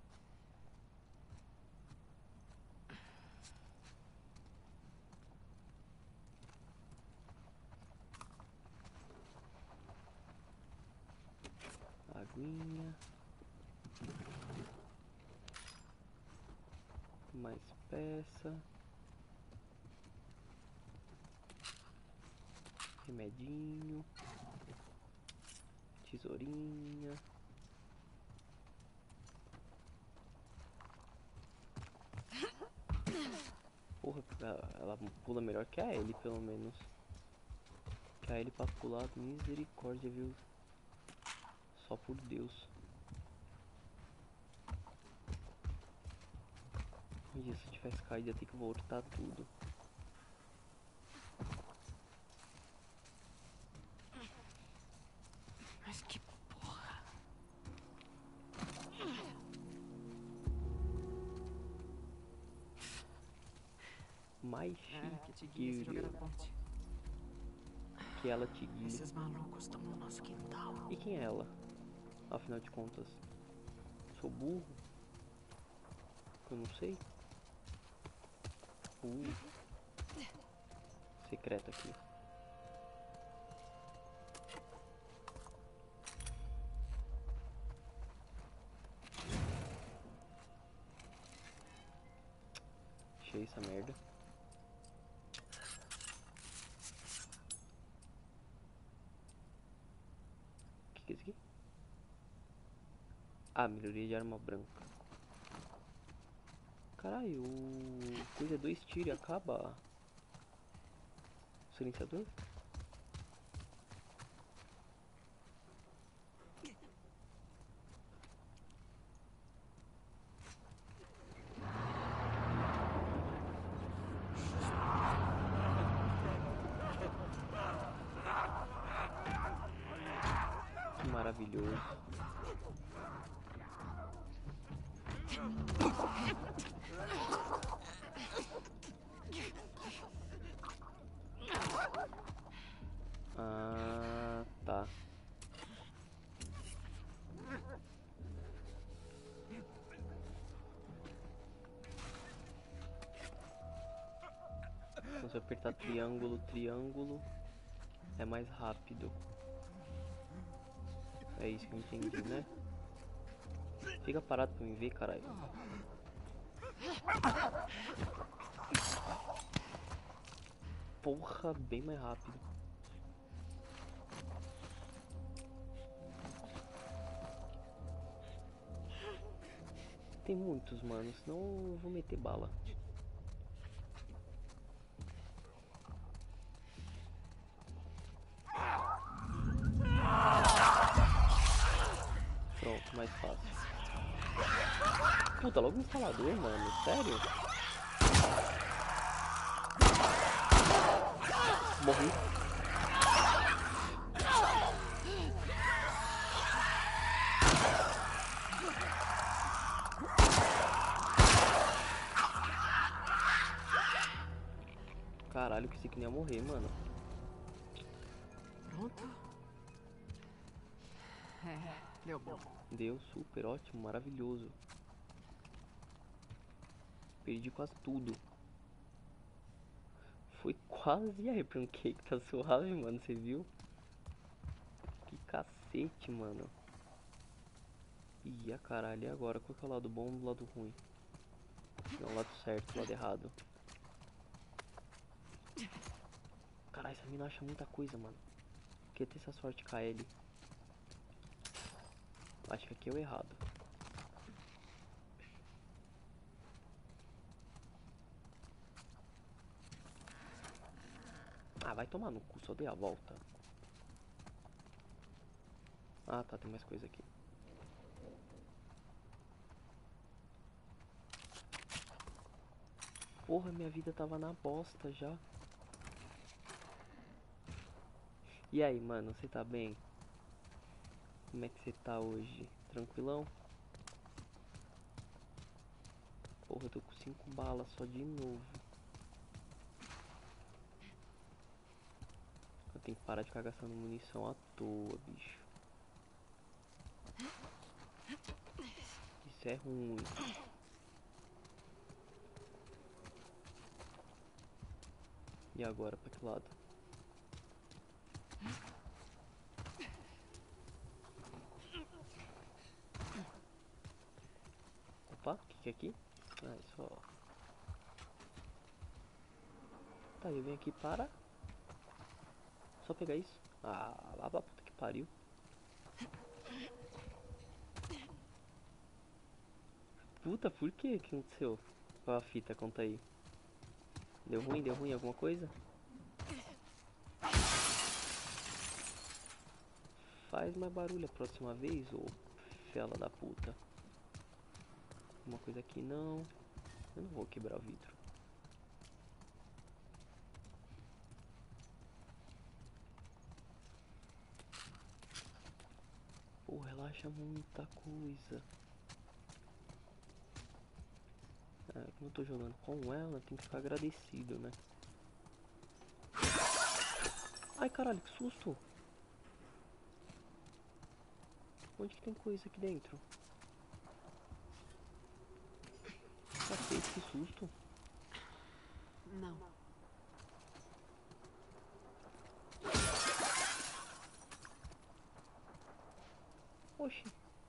Aguinha. Mais peça. Remedinho. Tesourinha. Porra, ela pula melhor que a Ellie, pelo menos. Que a Ellie pra pular, misericórdia, viu? Só por Deus. E se eu tivesse caído, ia ter que voltar tudo. Mas que porra. Mais Que te guia se jogar na ponte. Que ela te guia. Esses malucos estão no nosso quintal. E quem é ela? Afinal de contas, sou burro? Eu não sei. Secreto aqui. Achei essa merda. O que é isso aqui? Ah, melhoria de arma branca. Caralho, coisa 2 tiros e acaba. O silenciador? Que maravilhoso. Ah, tá. Então, se eu apertar triângulo, triângulo, é mais rápido. É isso que eu entendi, né? Fica parado pra me ver, caralho. Porra, bem mais rápido. Tem muitos, mano, senão eu vou meter bala. Pronto, mais fácil. Puta, logo um instalador, mano, sério? Morri. Caralho, que esse aqui nem ia morrer, mano. Pronto? Deu bom. Deu super, ótimo, maravilhoso. Perdi quase tudo. Foi quase a Pancake, tá suave, mano, você viu? Que cacete, mano. Ih, a caralho, e agora? Qual que é o lado bom e o lado ruim? Não, o lado certo, o lado errado. Caralho, essa mina acha muita coisa, mano. Queria ter essa sorte com a Ellie. Acho que aqui é o errado. Ah, vai tomar no cu, só dei a volta. Ah, tá, tem mais coisa aqui. Porra, minha vida tava na bosta já. E aí, mano, você tá bem? Como é que você tá hoje? Tranquilão? Porra, eu tô com 5 balas só de novo. Eu tenho que parar de ficar gastando munição à toa, bicho. Isso é ruim. E agora, pra que lado? Opa, o que é aqui? Ah, é só... Tá, eu venho aqui para... Só pegar isso? Ah, lá pra puta que pariu. Puta, por que que aconteceu? Qual a fita? Conta aí. Deu ruim alguma coisa? Faz mais barulho a próxima vez, ô fela da puta. Uma coisa aqui não. Eu não vou quebrar o vidro. Pô, relaxa muita coisa. Como eu tô jogando com ela, tem que ficar agradecido, né? Ai, caralho, que susto! Onde que tem coisa aqui dentro? Cacete, que susto! Não. Oxi.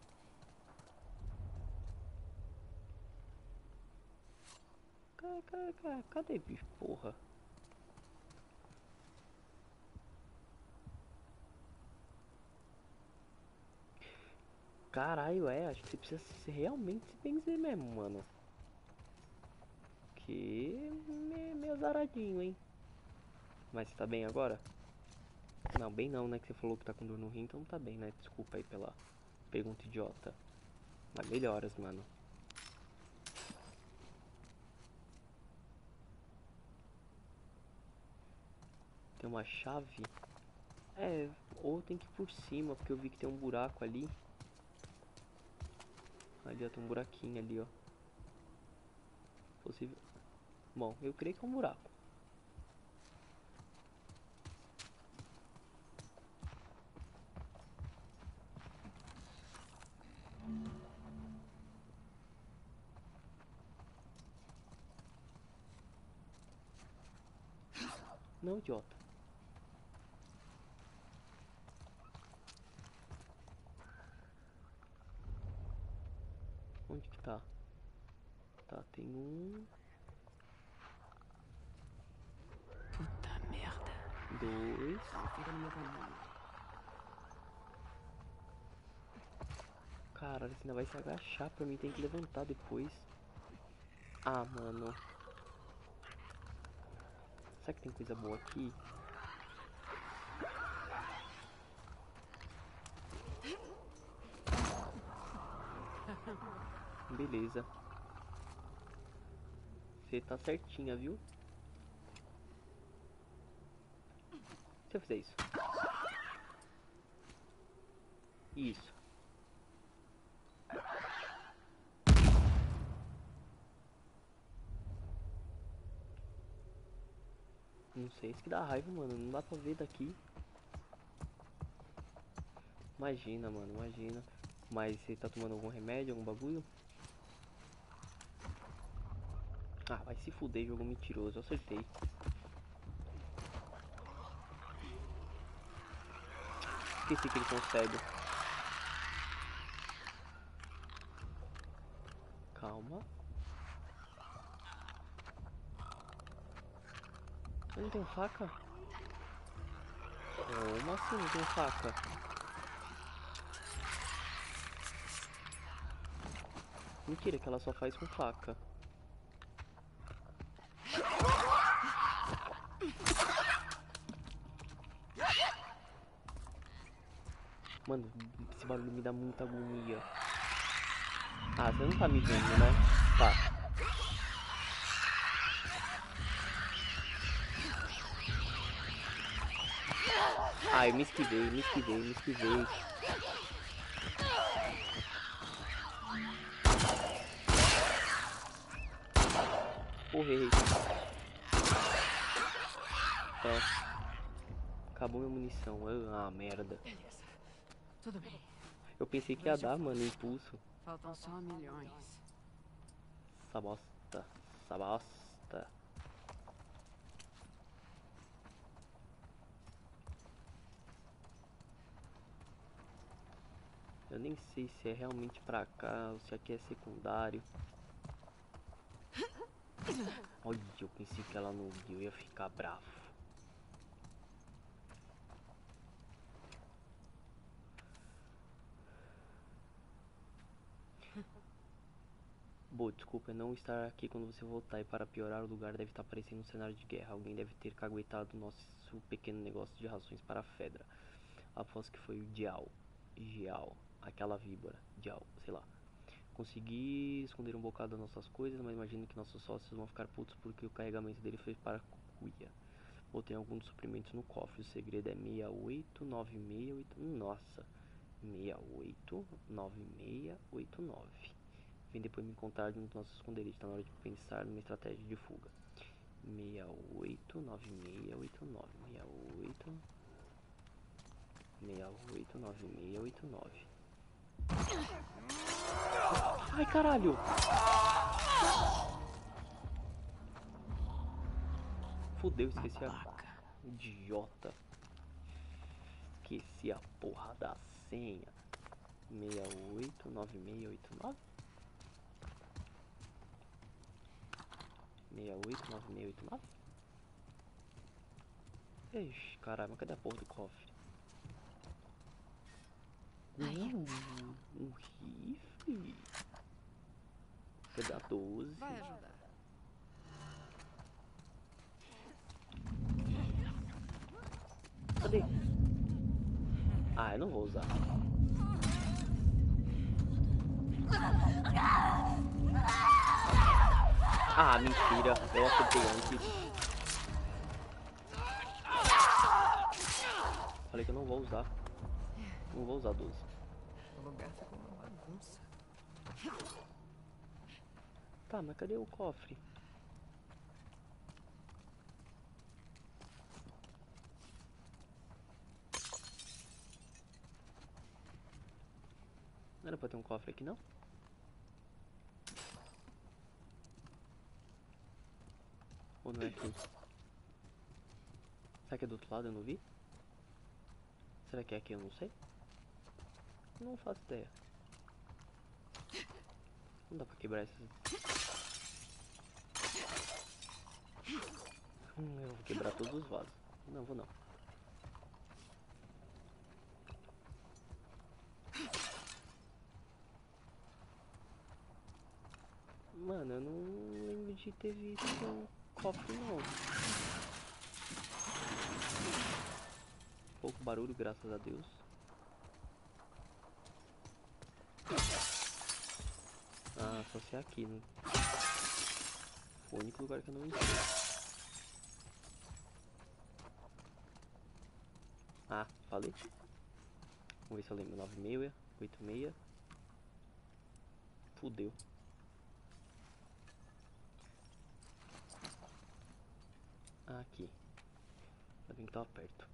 Cadê, bicho? Porra. Caralho, acho que você precisa realmente se benzer mesmo, mano. Que meio zaradinho, hein? Mas você tá bem agora? Não, bem não, né? Que você falou que tá com dor no rim, então tá bem, né? Desculpa aí pela pergunta idiota. Mas melhoras, mano. Tem uma chave? Ou tem que ir por cima, porque eu vi que tem um buraco ali. Ali, ó, tem um buraquinho ali, ó. Possível. Bom, eu creio que é um buraco. Não, idiota. Onde que tá? Tá, tem um... Puta merda. 2. Fica no meu caminho. Caralho, você ainda vai se agachar pra mim, tem que levantar depois. Ah, mano. Será que tem coisa boa aqui? Beleza. Você tá certinha, viu? Se eu fizer isso. Isso. Não sei, isso que dá raiva, mano. Não dá pra ver daqui. Imagina, mano, imagina. Mas você tá tomando algum remédio, algum bagulho? Ah, vai se fuder, jogo mentiroso. Eu acertei. Esqueci que ele consegue. Calma. Eu não tenho faca? Como assim não tenho faca? Mentira, que ela só faz com faca. Mano, esse barulho me dá muita agonia. Ah, você não tá me vendo, né? Tá. Ai, me esquivei. Correi. Acabou minha munição. Ah, merda. Beleza. Tudo bem. Eu pensei que ia dar, mano, impulso. Faltam só milhões. Essa bosta. Eu nem sei se é realmente pra cá ou se aqui é secundário. Olha, eu pensei que ela não viu, eu ia ficar bravo. Boa, desculpa não estar aqui quando você voltar, e para piorar, o lugar deve estar parecendo um cenário de guerra. Alguém deve ter caguetado nosso pequeno negócio de rações para a Fedra. Aposto que foi o Dial, aquela víbora, Dial, sei lá. Consegui esconder um bocado das nossas coisas, mas imagino que nossos sócios vão ficar putos porque o carregamento dele foi para Cucuia. Botei alguns dos suprimentos no cofre, o segredo é 689689. Nossa, 689689. Vem depois me contar nos nossos esconderijos, tá na hora de pensar numa estratégia de fuga. 689689. 689689. Ai, caralho! Fudeu, esqueci a... Idiota. Esqueci a porra da senha. 689689. 689689. Ixi, caralho, mas cadê a porra do cofre? Um rifle. Cadê a 12? Vai ajudar. Cadê? Ah, eu não vou usar. Ah, mentira. Eu acertei antes. Falei que eu não vou usar. Não vou usar 12. O lugar ficou uma bagunça. Tá, mas cadê o cofre? Não era pra ter um cofre aqui, não? Ou não é aqui? Será que é do outro lado? Eu não vi? Será que é aqui? Eu não sei. Não faço ideia. Não dá pra quebrar esses... eu vou quebrar todos os vasos. Não, vou não. Mano, eu não lembro de ter visto um cofre, não. Pouco barulho, graças a Deus. Ah, só se é aqui, né? Foi o único lugar que eu não entrei. Ah, falei. Vamos ver se eu lembro. 96, 86. Fudeu. Aqui. Ainda bem que tava perto.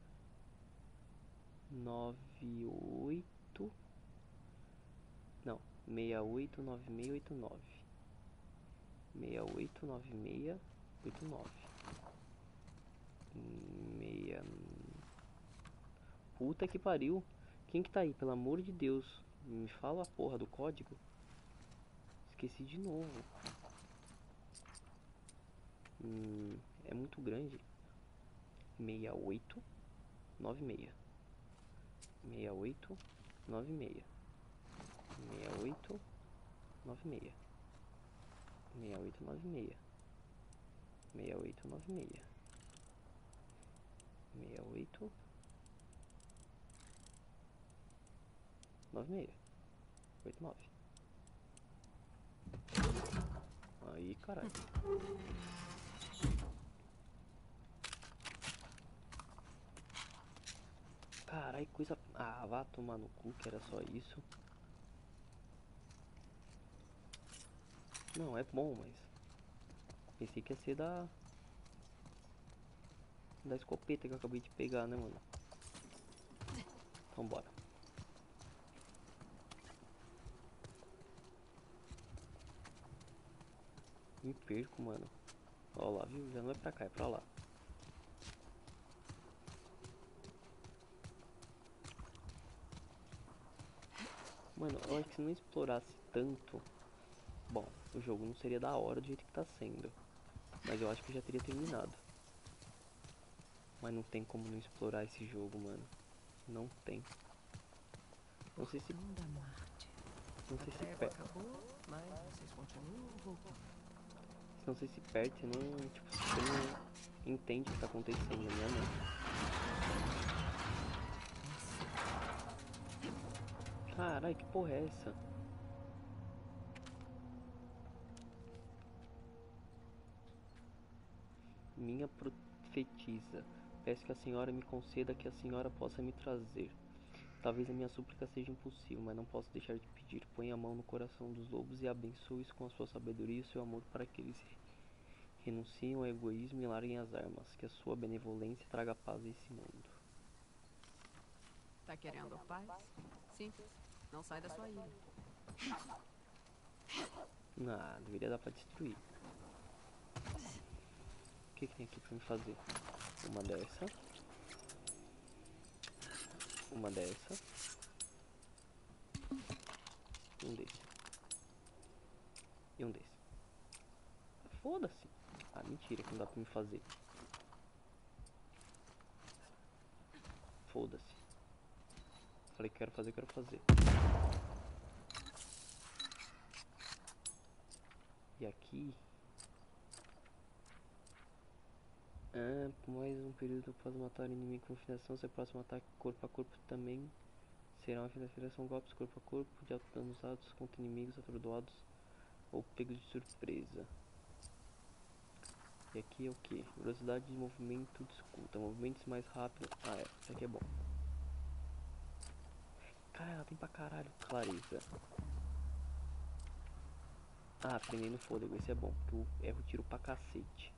98. Não, 689689. 689689. Puta que pariu. Quem que tá aí? Pelo amor de Deus. Me fala a porra do código. Esqueci de novo. É muito grande. 6896. 6896. 96. 6896. 6896. 68 96 89. Aí, caralho. Caralho, coisa... Ah, vá tomar no cu, que era só isso. Não, é bom, mas... Pensei que ia ser da escopeta que eu acabei de pegar, né, mano? Então bora. Me perco, mano. Ó lá, viu? Já não é pra cá, é pra lá. Mano, eu acho que se não explorasse tanto... Bom, o jogo não seria da hora do jeito que tá sendo. Mas eu acho que já teria terminado. Mas não tem como não explorar esse jogo, mano. Não tem. Não sei se... Não sei se perde. Não sei se perde, não... Tipo, você não entende o que tá acontecendo, né, mano? Caralho, que porra é essa? Minha profetisa, peço que a senhora me conceda que a senhora possa me trazer. Talvez a minha súplica seja impossível, mas não posso deixar de pedir. Põe a mão no coração dos lobos e abençoe-os com a sua sabedoria e o seu amor para que eles renunciem ao egoísmo e larguem as armas. Que a sua benevolência traga paz a esse mundo. Tá querendo paz? Simples. Não sai da sua ilha. Ah, deveria dar pra destruir. O que tem aqui pra me fazer? Uma dessa. Uma dessa. Um desse. E um desse. Foda-se. Ah, mentira que não dá pra me fazer. Foda-se. Falei que quero fazer, quero fazer. E aqui... por mais um período após matar o inimigo com finalização, seu próximo ataque corpo a corpo também será uma finalização golpes corpo a corpo de alto dano usados contra inimigos atordoados ou pegos de surpresa. E aqui é o que? Velocidade de movimento de escuta, movimentos mais rápidos. Ah, é, isso aqui é bom. Cara, ela tem pra caralho clareza. Ah, prendendo no fôlego, esse é bom, porque eu erro tiro pra cacete.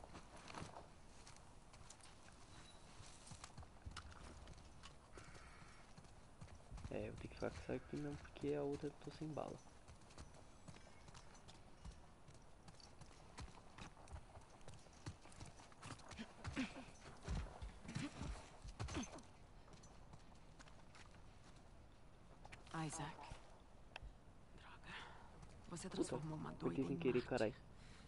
É, eu tenho que ficar com essa aqui mesmo, porque a outra eu tô sem bala. Isaac. Droga. Você transformou uma doida Porque sem em querer, Marte. carai.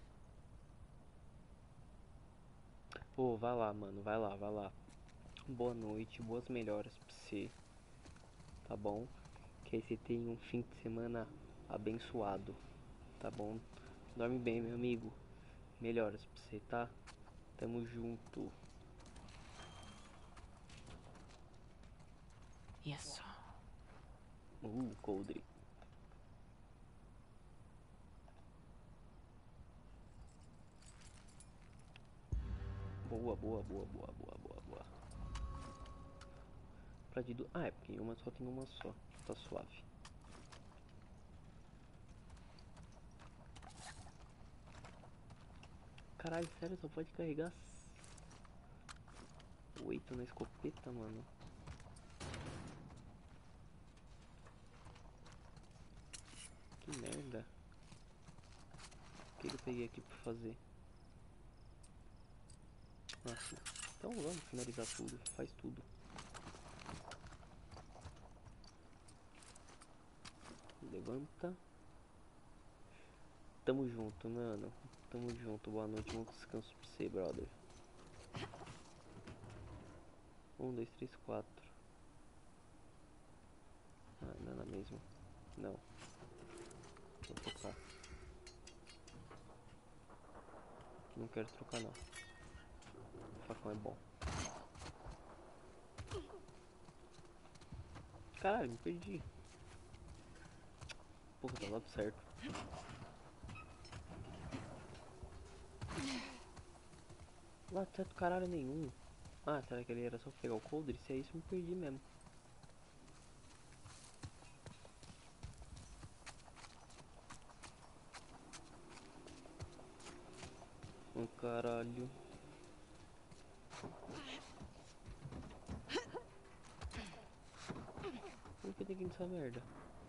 Pô, vai lá, mano, vai lá, vai lá. Boa noite, boas melhoras pra você. Tá bom? Que aí você tenha um fim de semana abençoado. Tá bom? Dorme bem, meu amigo. Melhoras pra você, tá? Tamo junto. Isso. Coldre. Boa, boa, boa, boa, boa, boa, boa. Pra de ah, é porque uma só tem uma só. Tá suave. Caralho, sério, só pode carregar 8 na escopeta, mano. Que merda. O que eu peguei aqui pra fazer? Nossa. Então vamos finalizar tudo. Faz tudo. Levanta. Tamo junto, mano. Tamo junto. Boa noite. Bom descanso pra você, brother. 1, 2, 3, 4. Ah, não é na mesma. Não. Vou trocar. Não quero trocar não. O facão é bom. Caralho, me perdi. Porra, tá lá certo. Lá certo caralho nenhum. Ah, será que ele era só pegar o coldre? Se é isso, me perdi mesmo. Caralho. Por que tem que ir nessa merda?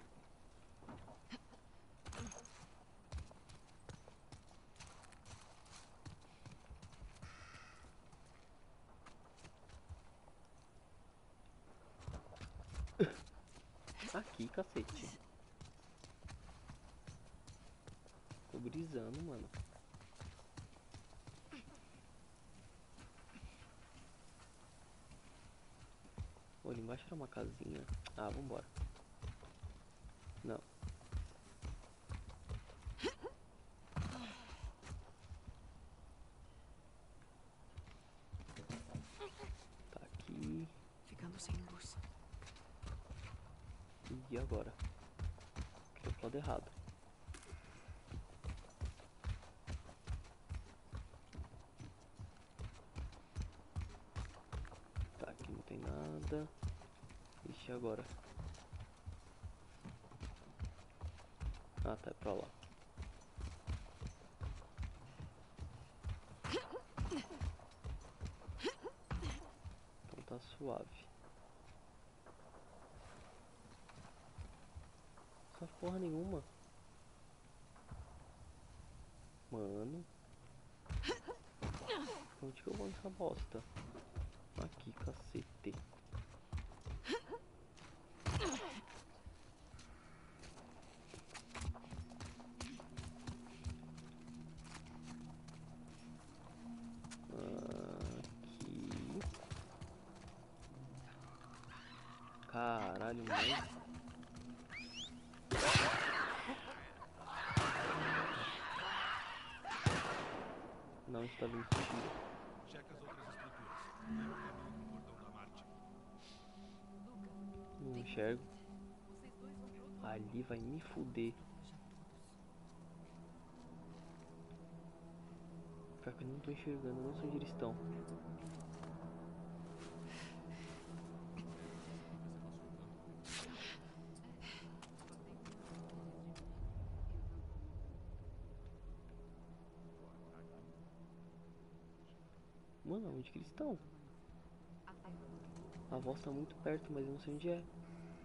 Aqui, cacete. Tô brisando, mano. Ali embaixo era uma casinha. Ah, vambora. Não. Tá aqui. Ficando sem luz. E agora? Cliquei pro lado errado. Tá, aqui não tem nada. Ixi, agora. Ah, tá, é pra lá. Então tá suave. Só porra nenhuma. Mano. Onde que eu vou nessa bosta? Aqui, cacete. Caralho, mano. Não está vindo tiro. Checa as outras estruturas. Primeiro caminho com o cordão da Marte. Não enxergo. Ali vai me fuder. Pior que eu não tô enxergando, eu não sei onde eles estão. Mano, onde que eles estão? A voz tá muito perto, mas eu não sei onde é.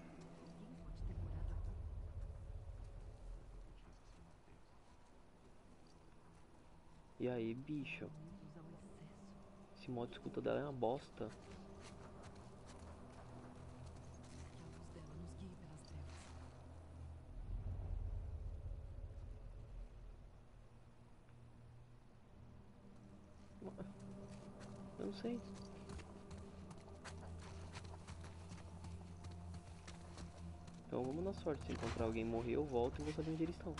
E aí, bicho? Esse modo de escuta dela é uma bosta. Eu não sei. Então vamos na sorte. Se encontrar alguém morrer, eu volto e vou saber onde eles estão.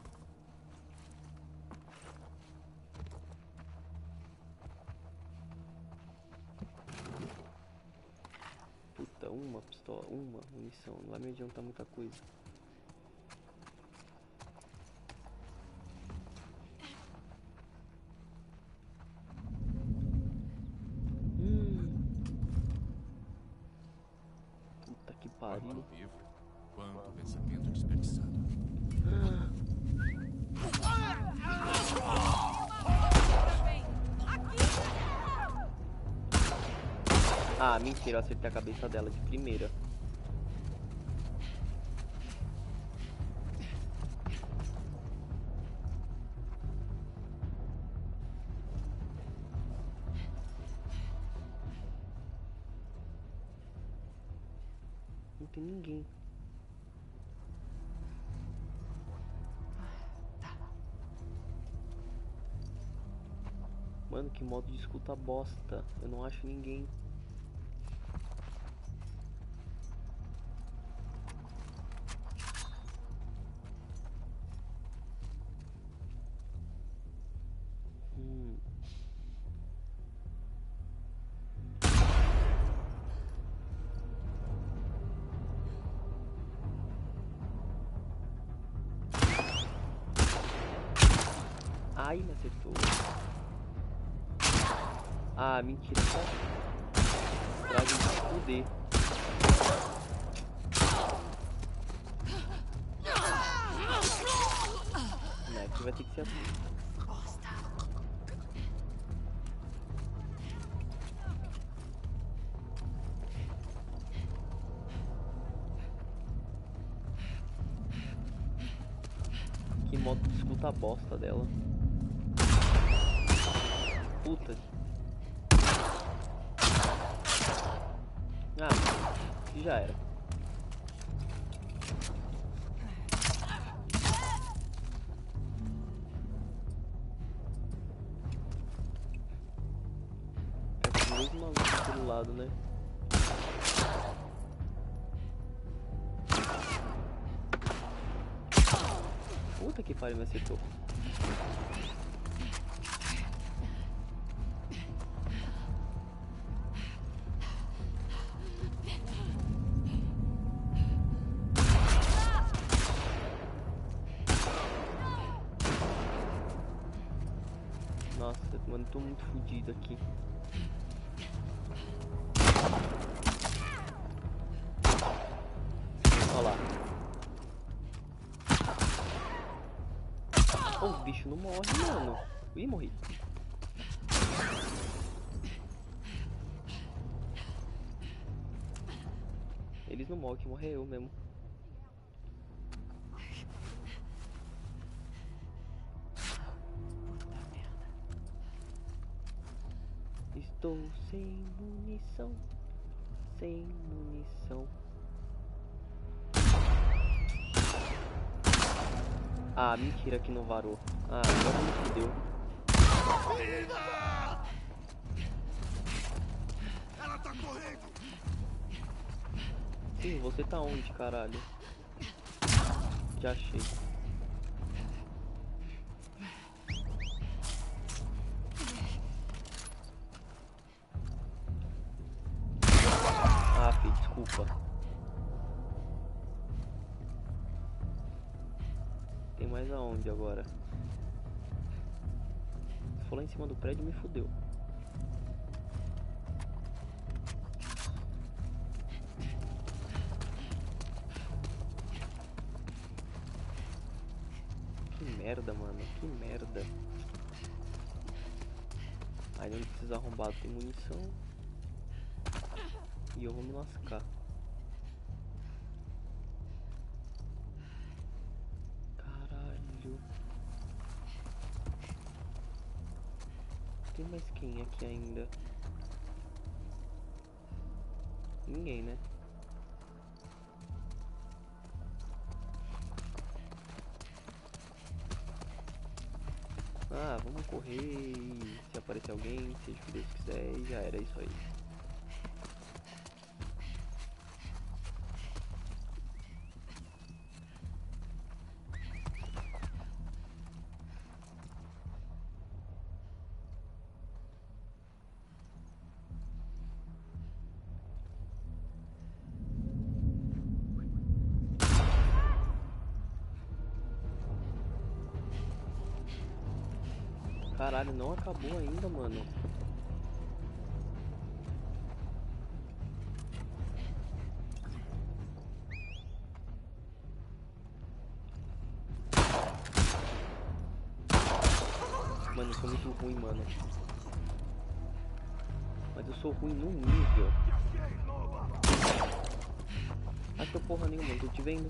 Puta, uma pistola, uma munição. Não vai me adiantar muita coisa. Puta que pariu. Quanto pensamento desperdiçado. Ah, mentira, eu acertei a cabeça dela de primeira. Não tem ninguém. Mano, que modo de escuta bosta. Eu não acho ninguém. Ai, me acertou. Ah, mentira. Pra gente se fuder. Não, aqui vai ter que ser assim. Que moto escuta a bosta dela. Puta. Ah, já era. É o mesmo maluco pelo lado, né? Puta que pariu, me acertou. Nossa, mano, tô muito fodido aqui. Olha lá. Oh, o bicho não morre, mano. Ih, morri. Eles não morrem, que morre eu mesmo. Estou sem munição. Sem munição. Ah, mentira que não varou. Ah, agora me fudeu. Ela tá correndo! Sim, você tá onde, caralho? Já achei. Ah, filho, desculpa. Tem mais aonde agora? Se for lá em cima do prédio, me fudeu. Que merda, mano. Que merda. Aí não precisa arrombar, tem munição. E eu vou me lascar. Caralho. Tem mais quem aqui ainda? Ninguém, né? Ah, vamos correr e se aparecer alguém, seja o que Deus quiser, e já era isso aí. Caralho, não acabou ainda, mano. Mano, eu sou muito ruim, mano. Mas eu sou ruim no nível. Achou porra nenhuma, não tô te vendo.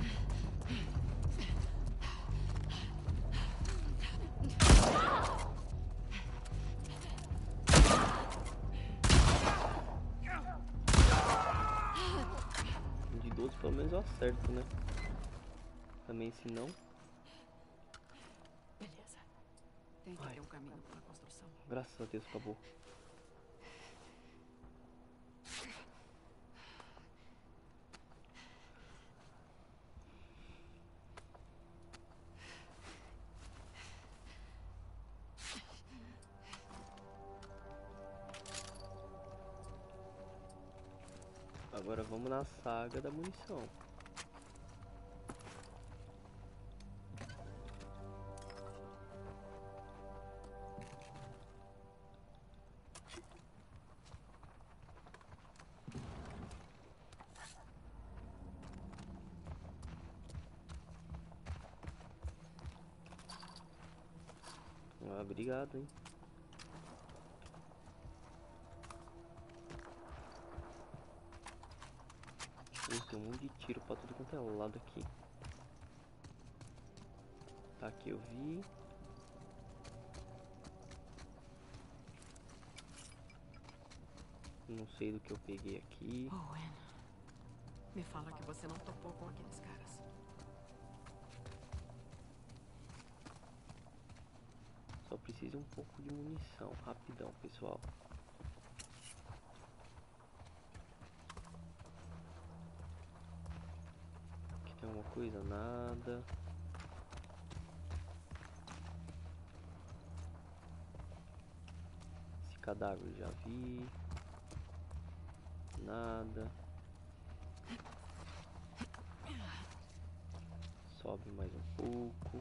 De 12 pelo menos eu acerto, né? Também se não. Beleza. Tem que ter um caminho para a construção. Graças a Deus acabou. Agora vamos na saga da munição. Ah, obrigado, hein. Tem um monte de tiro pra tudo quanto é lado aqui. Tá, aqui eu vi. Não sei do que eu peguei aqui. Owen, me fala que você não topou com aqueles caras. Só precisa um pouco de munição. Rapidão, pessoal. Aqui tem alguma coisa? Nada. Esse cadáver já vi. Nada. Sobe mais um pouco.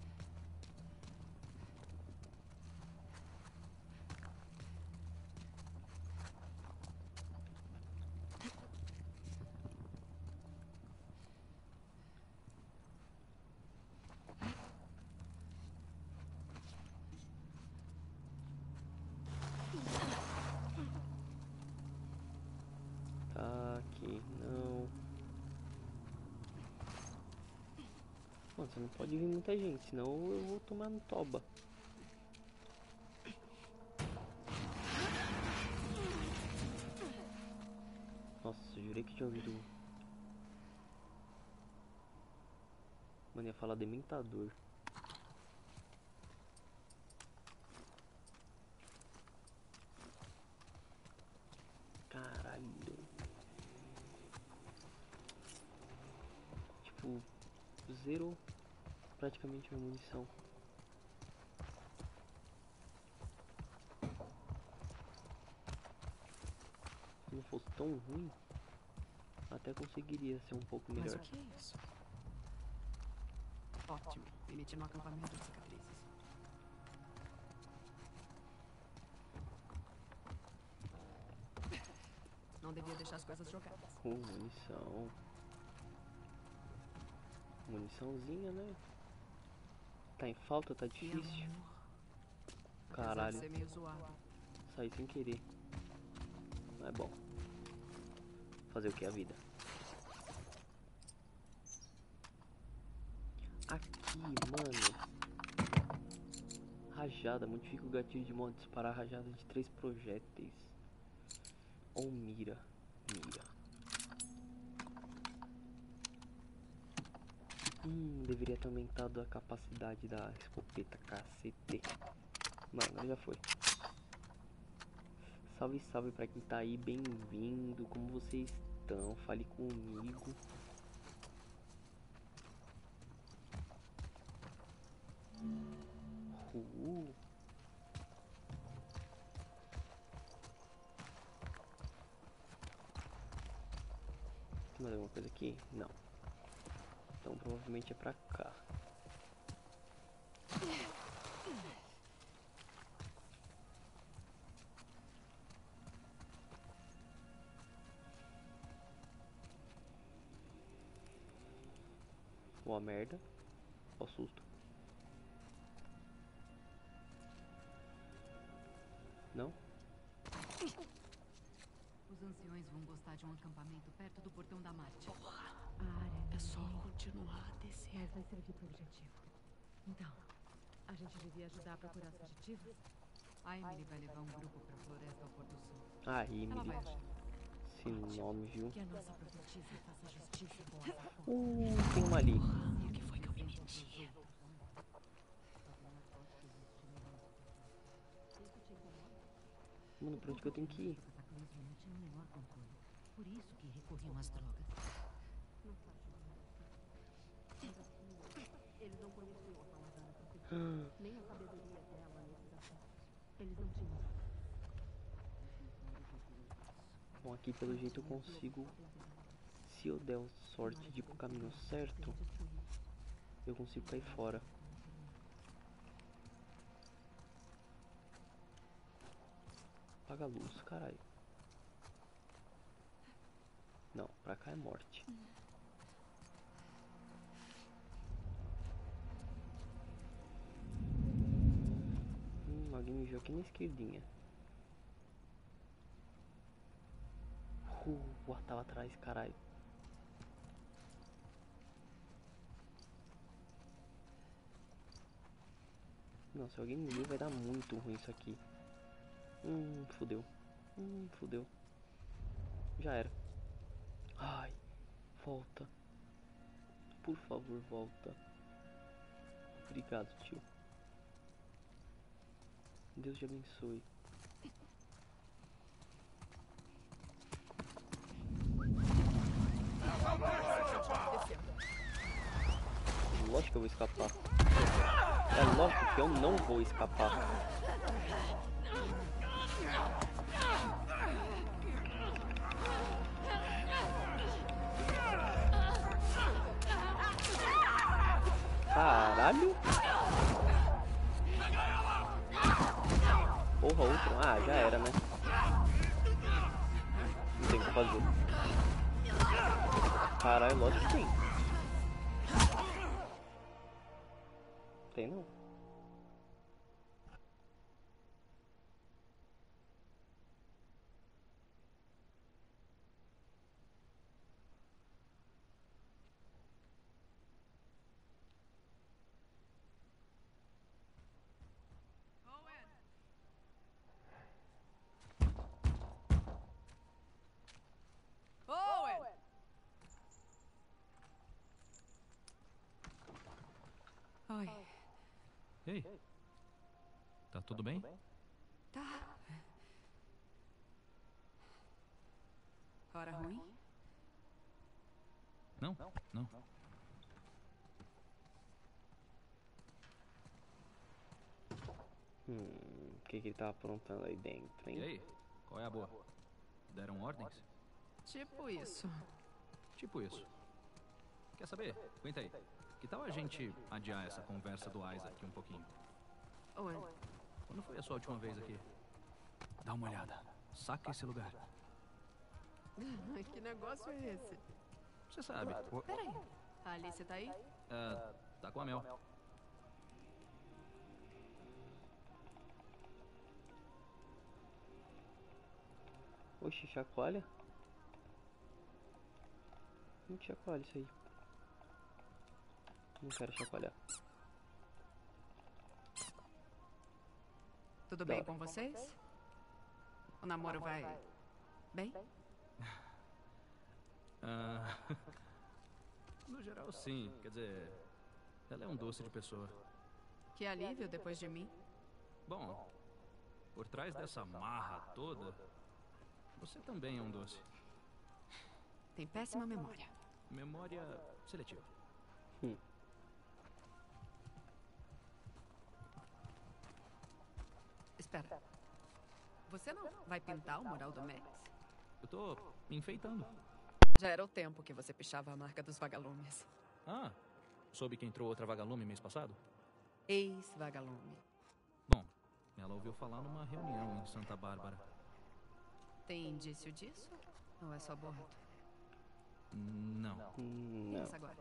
Tá, aqui não. Mano, você não pode vir muita gente, senão eu vou tomar no toba. Nossa, eu jurei que tinha ouvido. Mano, ia falar dementador. Caralho. Tipo, zero praticamente minha munição. Se não fosse tão ruim, até conseguiria ser um pouco melhor. Mas o que é isso? Ótimo, me meti no acampamento de cicatrizes. Não devia deixar as coisas jogadas. Munição. Muniçãozinha, né? Tá em falta, tá difícil. Caralho. Apesar de ser meio zoado. Saí sem querer. Mas é bom. Fazer o que é a vida? Aqui, mano. Rajada. Modifica o gatilho de modo de disparar rajada de 3 projéteis. Ou mira. Deveria ter aumentado a capacidade da escopeta, cacete. Mano, agora já foi. Salve, salve pra quem tá aí, bem-vindo. Como vocês estão? Fale comigo. Tem mais alguma coisa aqui? Não. Então provavelmente é pra cá. Ó, merda. Ó, susto. Não? Os anciões vão gostar de um acampamento perto do portão da Marte. Porra. A área É só continuar a descer. Mas vai servir pro objetivo. Então, a gente devia ajudar a procurar os fugitivos? A Emily vai levar um grupo pra floresta ao pôr do sol. Ah, Ela Emily. vai achar. Esse nome, viu? Que a nossa profetisa faça justiça com a Tem uma ali. E o que foi que eu me meti? Mano, pra onde que eu tenho que ir? Os atacantes não tinham o menor controle. Por isso que recorriam às drogas. Eles não conheciam a palavra profecia, nem a sabedoria dela nesses assuntos. Eles não tinham. Bom, aqui pelo jeito eu consigo. Se eu der sorte de ir pro caminho certo, eu consigo cair fora. Apaga a luz, caralho. Não, pra cá é morte. Alguém mijou aqui na esquerdinha. Tava atrás, caralho. Nossa, se alguém me viu, vai dar muito ruim isso aqui. Fudeu. Fudeu. Já era. Ai, volta. Por favor, volta. Obrigado, tio. Deus te abençoe. Lógico que eu vou escapar. É lógico que eu não vou escapar. Caralho. Porra, outro. Ah, já era, né? Não tem o que fazer. Caralho, lógico que tem. Tem não. Oi. Ei, tá tudo bem? Tá. Hora ruim? Não, não. O que ele tá aprontando aí dentro, hein? E aí, qual é a boa? Deram ordens? Tipo isso. Tipo isso. Quer saber? Aguenta aí. Que tal a gente adiar essa conversa do Isaac um pouquinho? Oi. Quando foi a sua última vez aqui? Dá uma olhada. Saca esse lugar. Que negócio é esse? Você sabe. Peraí. A Alice tá aí? Tá com a Mel. Oxi, chacoalha? Não chacoalha isso aí. Não quero chacoalhar. Tudo bem com vocês? O namoro vai bem? No geral, sim. Quer dizer, ela é um doce de pessoa. Que alívio depois de mim. Bom, por trás dessa marra toda, você também é um doce. Tem péssima memória. Memória seletiva. Espera. Você não vai pintar o mural do Max? Eu tô me enfeitando. Já era o tempo que você pichava a marca dos vagalumes. Ah, soube que entrou outra vagalume mês passado? Ex-vagalume. Bom, ela ouviu falar numa reunião em Santa Bárbara. Tem indício disso? Ou é só boato? Não. Pensa agora.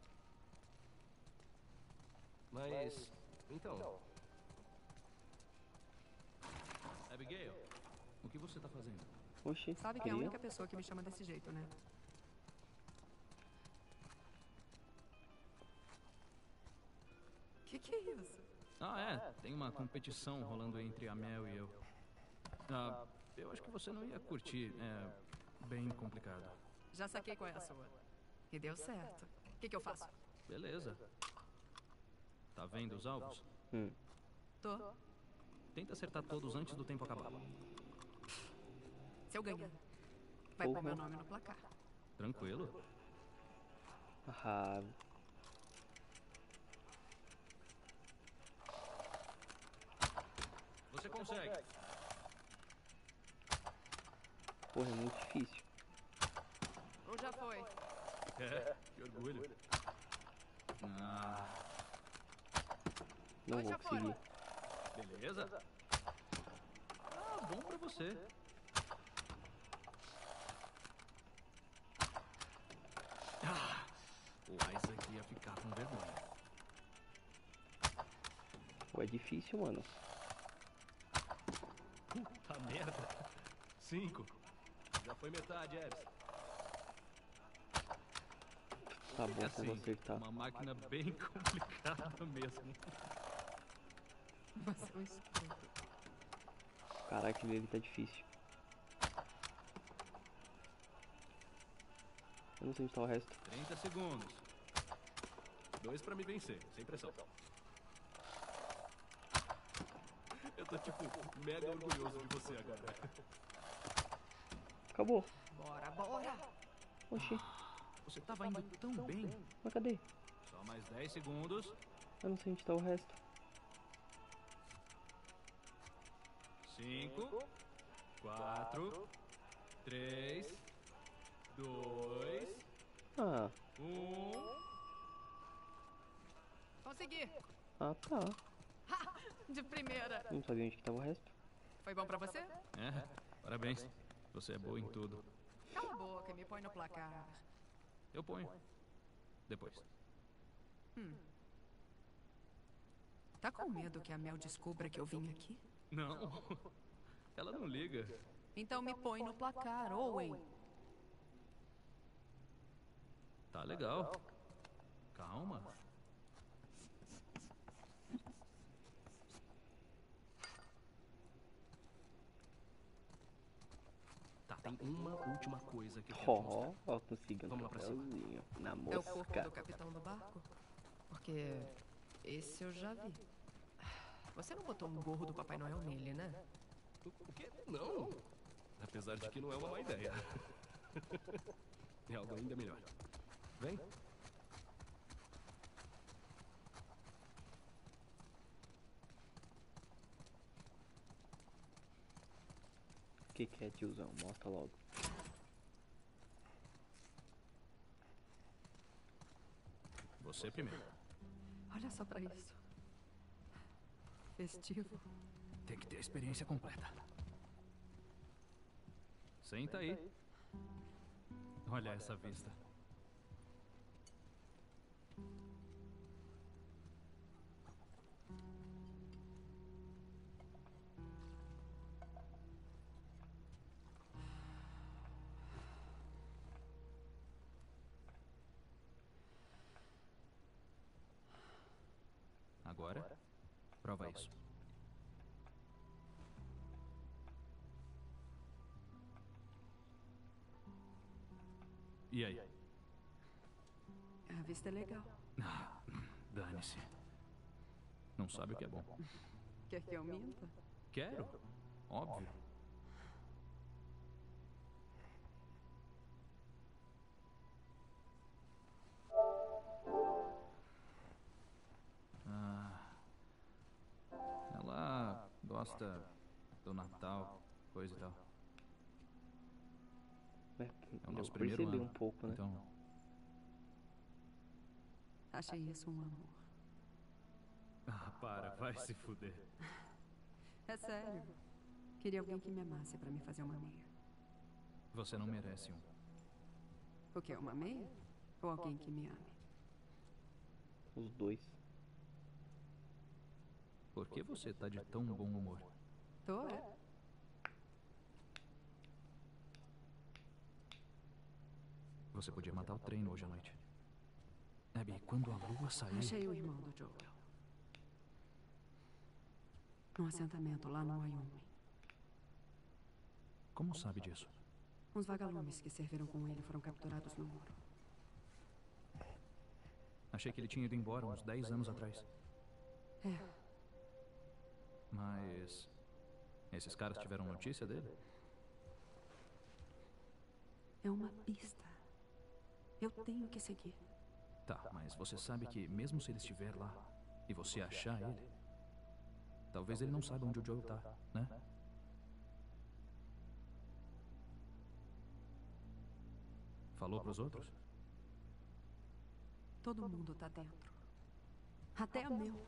Mas, então... Abigail, o que você tá fazendo? Oxi, sabe que é a única pessoa que me chama desse jeito, né? Que é isso? Ah, tem uma competição rolando entre a Mel e eu. Eu acho que você não ia curtir, é bem complicado. Já saquei qual é a sua. E deu certo. O que eu faço? Beleza. Tá vendo os alvos? Tô. Tenta acertar todos antes do tempo acabar. Se eu ganhar, vai pôr meu nome no placar. Tranquilo. Você consegue. Porra, é muito difícil. Um já foi. Que orgulho. Não vou conseguir. Beleza? Bom pra você. O Isaac ia ficar com vergonha. Pô, é difícil, mano. Puta merda. 5. Já foi metade, Eves. Tá bom, assim, eu vou acertar. Uma máquina bem complicada mesmo. Você é um escroto. Caraca, ele tá difícil. Eu não sei onde tá o resto. 30 segundos. 2 pra me vencer, sem pressão. Eu tô, tipo, mega orgulhoso de você agora. Acabou. Bora, bora! Oxi. Você tava indo tão bem. Mas cadê? Só mais 10 segundos. Eu não sei onde tá o resto. 5, 4, 3, 2, Ah. 1. Consegui! Ah, tá. Ha! De primeira! Não sabia onde que tava o resto. Foi bom pra você? É, parabéns. Você é boa em tudo. Cala a boca e me põe no placar. Eu ponho. Depois. Tá com medo que a Mel descubra que eu vim aqui? Não. Ela não liga. Então me põe no placar, Owen. Tá legal. Calma. Tá, tem uma última coisa que eu quero mostrar. Ó, consegui um Vamos lá pra cima. troféuzinho. Na É o corpo mosca. do capitão do barco? Porque esse eu já vi. Você não botou um gorro do Papai Noel nele, né? O quê? Não. Apesar de que não é uma má ideia. É algo ainda melhor. Vem. O que é, tiozão? Mostra logo. Você primeiro. Olha só pra isso. Festivo. Tem que ter a experiência completa. Senta aí. Olha essa vista. Agora, prova isso. E aí? A vista é legal. Ah, dane-se. Não sabe o que é bom. Quer que eu minta? Quero. Óbvio. Ela gosta do Natal, coisa e tal. É o nosso primeiro percebi ano. um pouco, né? Então, Achei isso um amor. para, vai se fuder. É sério. Queria alguém que me amasse pra me fazer uma meia. Você não merece um. O que é uma meia? Ou alguém que me ame? Os dois. Por que você tá de tão bom humor? Tô, é? Você podia matar o treino hoje à noite. Abby, quando a lua sair... Achei o irmão do Joel. Num assentamento lá no Wyoming. Como sabe disso? Uns vagalumes que serviram com ele foram capturados no muro. Achei que ele tinha ido embora uns 10 anos atrás. É. Mas... esses caras tiveram notícia dele? É uma pista. Eu tenho que seguir. Tá, mas você sabe que mesmo se ele estiver lá e você achar ele, talvez ele não saiba onde o Joel tá, né? Falou pros outros? Todo mundo tá dentro. Até a Mel.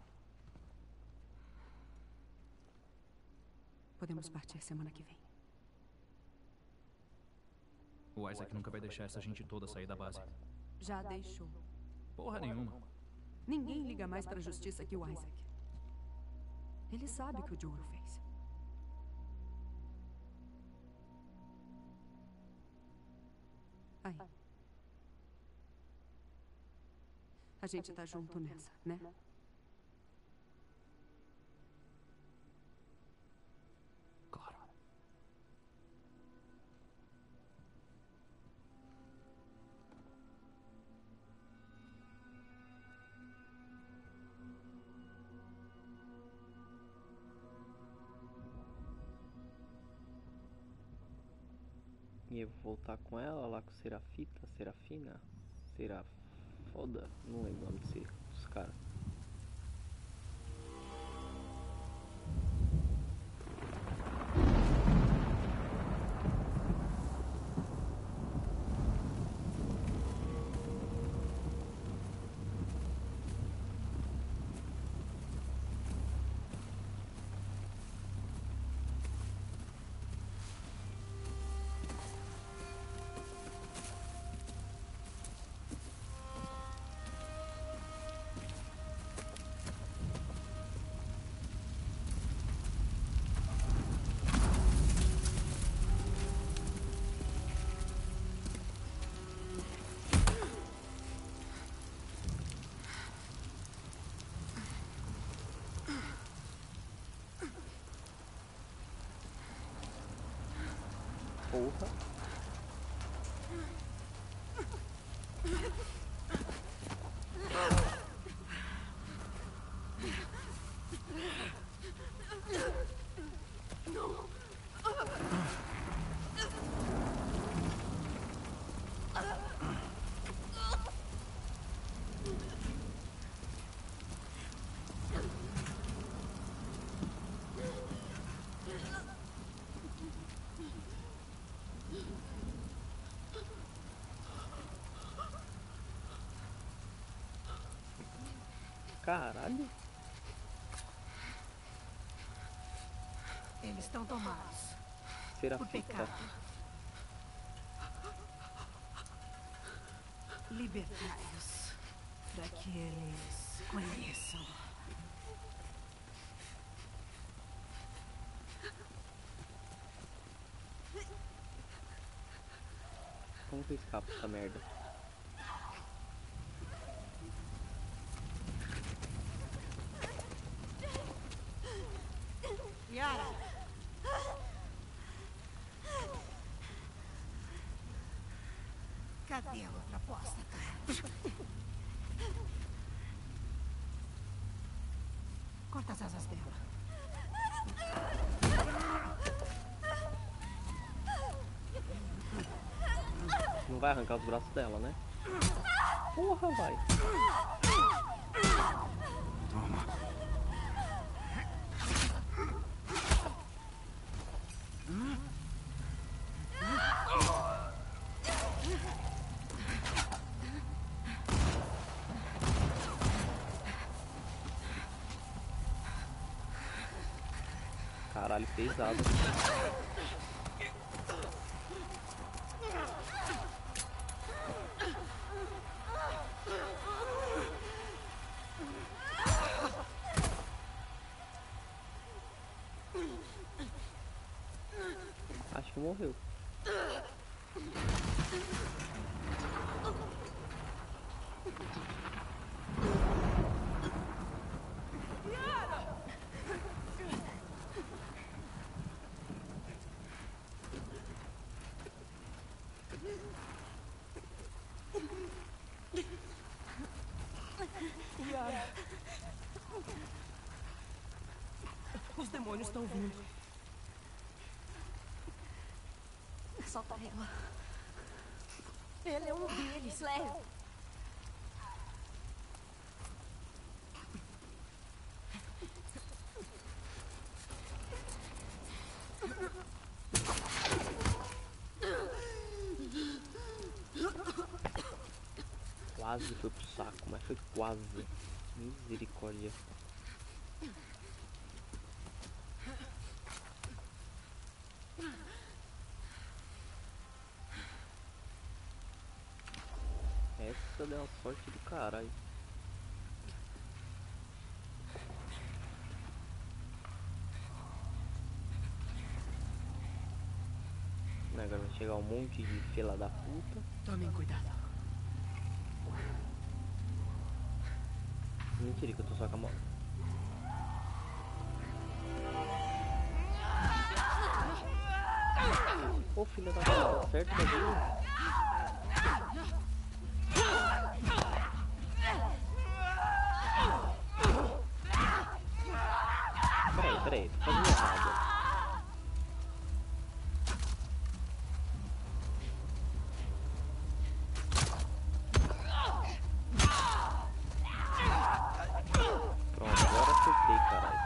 Podemos partir semana que vem. O Isaac nunca vai deixar essa gente toda sair da base. Já deixou. Porra nenhuma. Ninguém liga mais pra justiça que o Isaac. Ele sabe o que o Joel fez. Aí. A gente tá junto nessa, né? Claro. E eu vou voltar com ela lá com Serafita, Serafina, Serafoda, não lembro o nome dos caras. Porra. Caralho. Eles estão tomados. Serafita. Por pecado. Libertai-os para que eles conheçam. Como que eu escapo dessa merda? Yara! Cadê a outra apóstata? Corta as asas dela. Não vai arrancar os braços dela, né? Porra, vai. Toma. Caralho, pesado. Acho que morreu. Os demônios estão vindo. Solta ela. Ele é um deles, leve. Quase foi pro saco, mas foi quase. Misericórdia. Essa deu uma sorte do caralho. Agora vai chegar um monte de fila da puta. Tomem cuidado. Mentira que eu tô só com a mão. Ô filho da puta, certo bagulho? Peraí, tô fazendo errado. Pronto, agora acertei, caralho.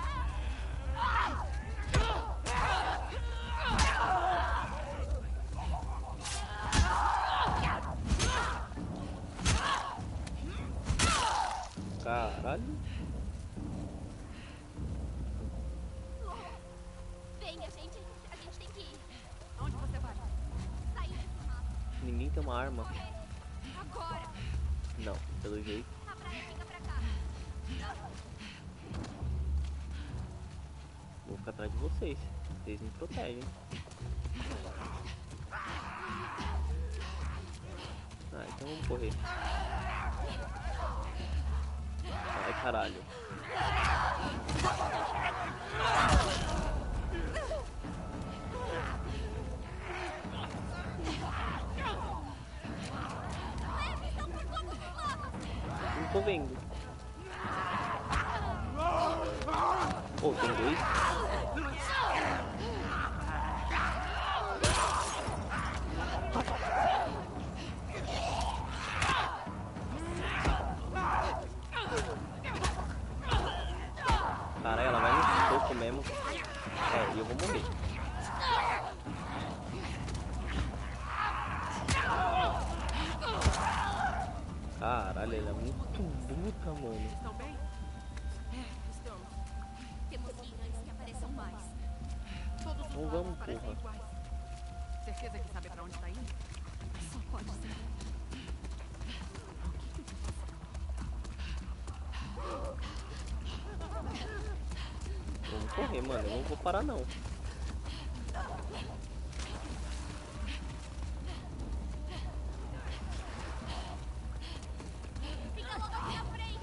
Caralho. Venha, gente. A gente tem que ir. Onde você vai? Sair desse mapa. Ninguém tem uma arma. Agora. Não, pelo jeito. A praia fica pra cá. Vou ficar atrás de vocês. Vocês me protegem. Ah, então vamos correr. Ai, caralho. Não tô vendo. Oh, tem dois? Cara, ela vai no soco mesmo. É, e eu vou morrer. Caralho, ela é muito bruta, mano. Estão bem? Estamos. Temos que ir antes que apareçam mais. Todos os Não mapas vamos, parecem porra. iguais. Certeza que sabe pra onde tá indo? Só pode ser. Vamos correr, mano. Eu não vou parar, não. Fica logo aqui à frente.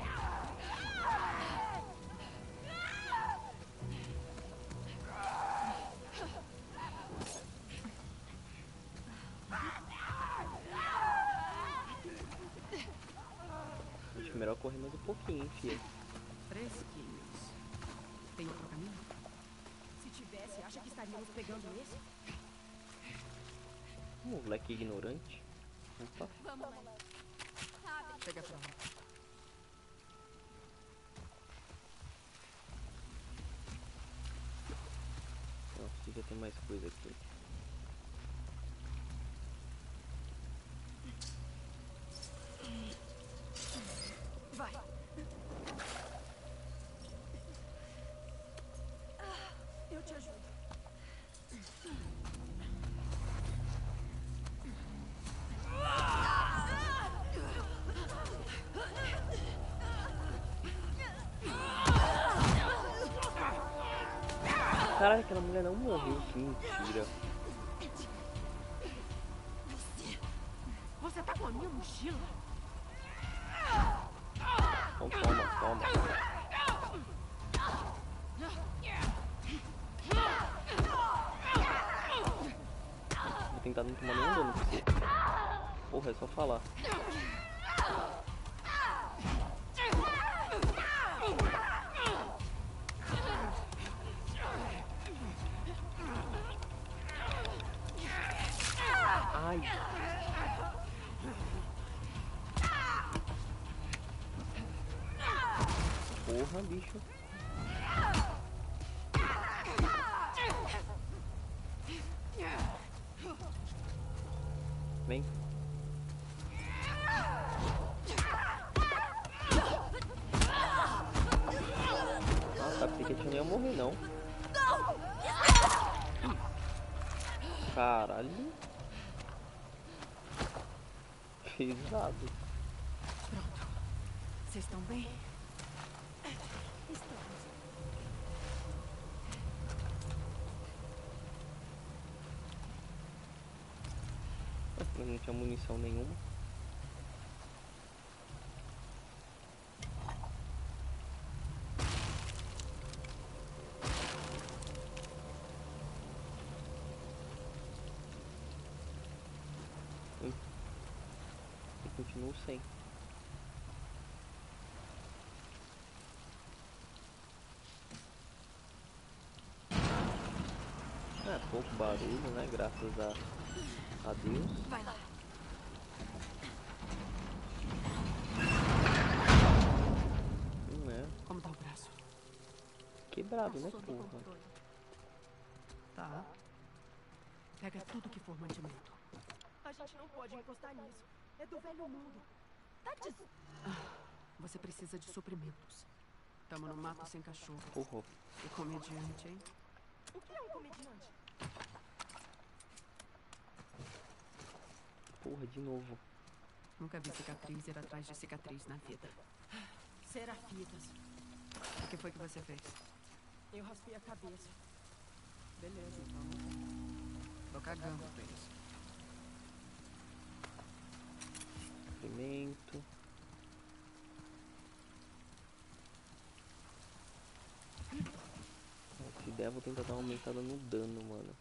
Acho melhor correr mais um pouquinho, hein, filha. Fresquinhos. Tem outro caminho? Se tivesse, acha que estaríamos pegando esse? Moleque ignorante. Opa. Vamos, Mãe. Sabe? Pega pra lá. Nossa, devia ter mais coisa aqui. Vai. Eu te ajudo. Caralho, aquela mulher não morreu, que mentira. Você tá com a minha mochila? Então toma. Vou tentar não tomar nenhum dano pra você. Porra, é só falar. Ai. Porra, bicho. Vem. Nossa, pensei que a gente não ia morrer, não. Caralho. Pesado. Pronto. Vocês estão bem? não tinha munição nenhuma. E continuo sem. É pouco barulho, né? Graças a Deus. Vai lá. Não é. Como tá o braço? Quebrado, né, sob porra? controle. Tá. Pega tudo que for mantimento. A gente não pode encostar nisso. É do velho mundo. Você precisa de suprimentos. Tamo no mato sem cachorro. Porra. E comediante, hein? O que é um comediante? Porra, de novo. Nunca vi cicatriz ir atrás de cicatriz na vida. Serafitas. O que foi que você fez? Eu raspei a cabeça. Beleza, então. Tô cagando pra isso. Suprimento. Se der, vou tentar dar uma aumentada no dano, mano.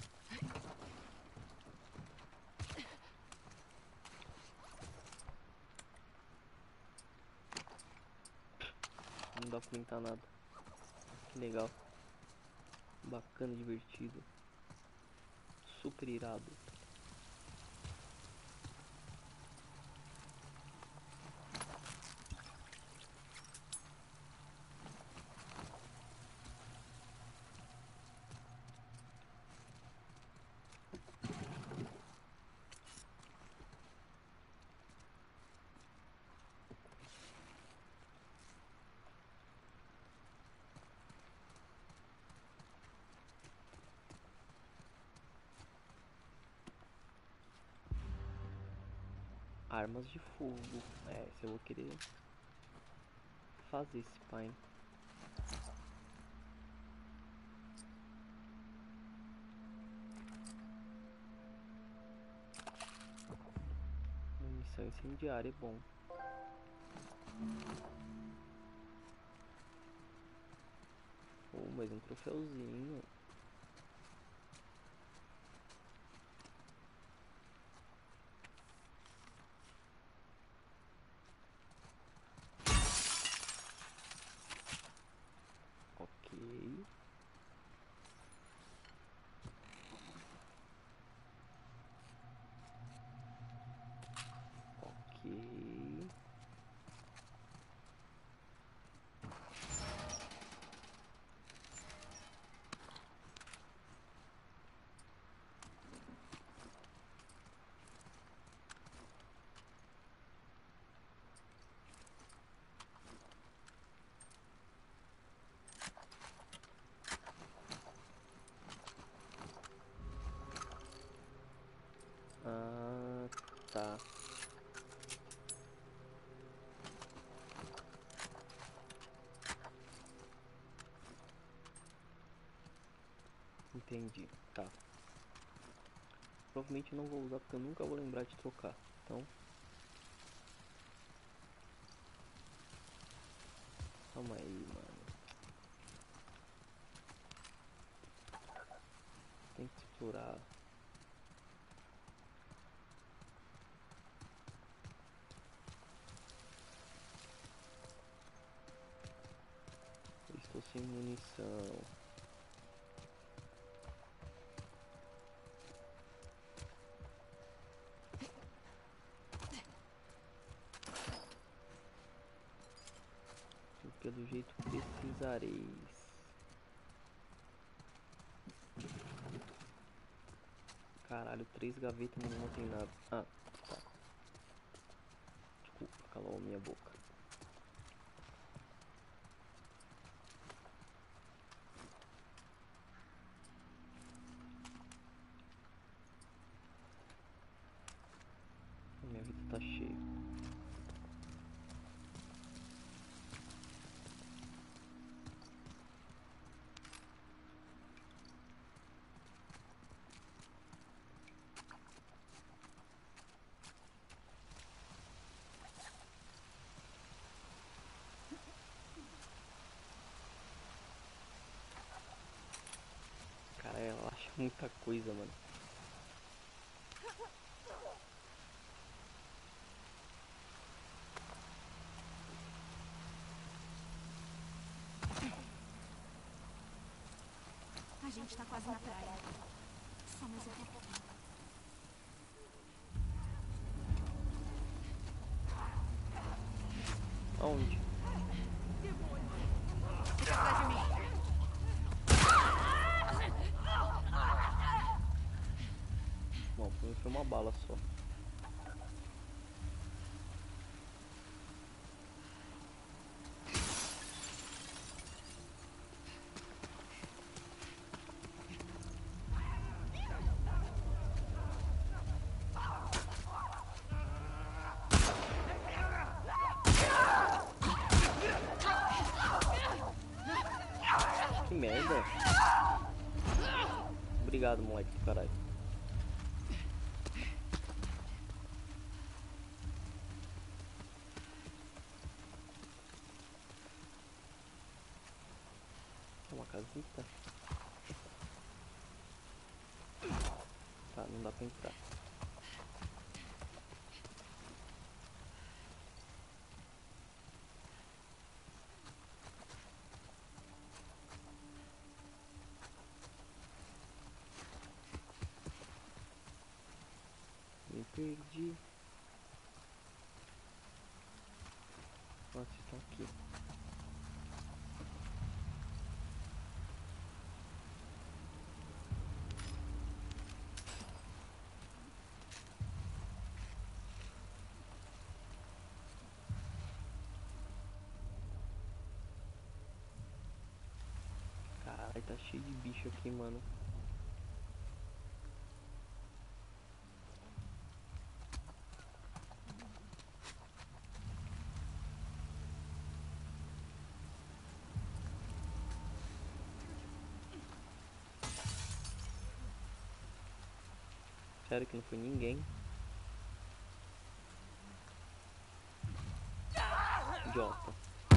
Não dá pra aumentar nada. Que legal. Bacana, divertido. Super irado. Armas de fogo. É, se eu vou querer fazer esse pai. Munição incendiária é bom. Oh, mais um troféuzinho. Ok. Ok. Ah, tá. Entendi, tá. Provavelmente eu não vou usar porque eu nunca vou lembrar de trocar. Então, calma aí, mano. Tem que explorar. Eu estou sem munição. Pelo jeito precisareis. Caralho, 3 gavetas e não tem nada. Ah, tá. Desculpa, calou a minha boca. Minha vida tá cheia. Tinha muita coisa, mano. A gente tá quase na praia. Só mais um pouquinho. Aonde? Fica atrás de mim. Bom, foi uma bala só. Que merda. Obrigado, moleque do caralho. É uma casita. Tá, não dá pra entrar. Me perdi. Nossa, estão aqui. Caralho, tá cheio de bicho aqui, mano. Sério que não foi ninguém? Idiota.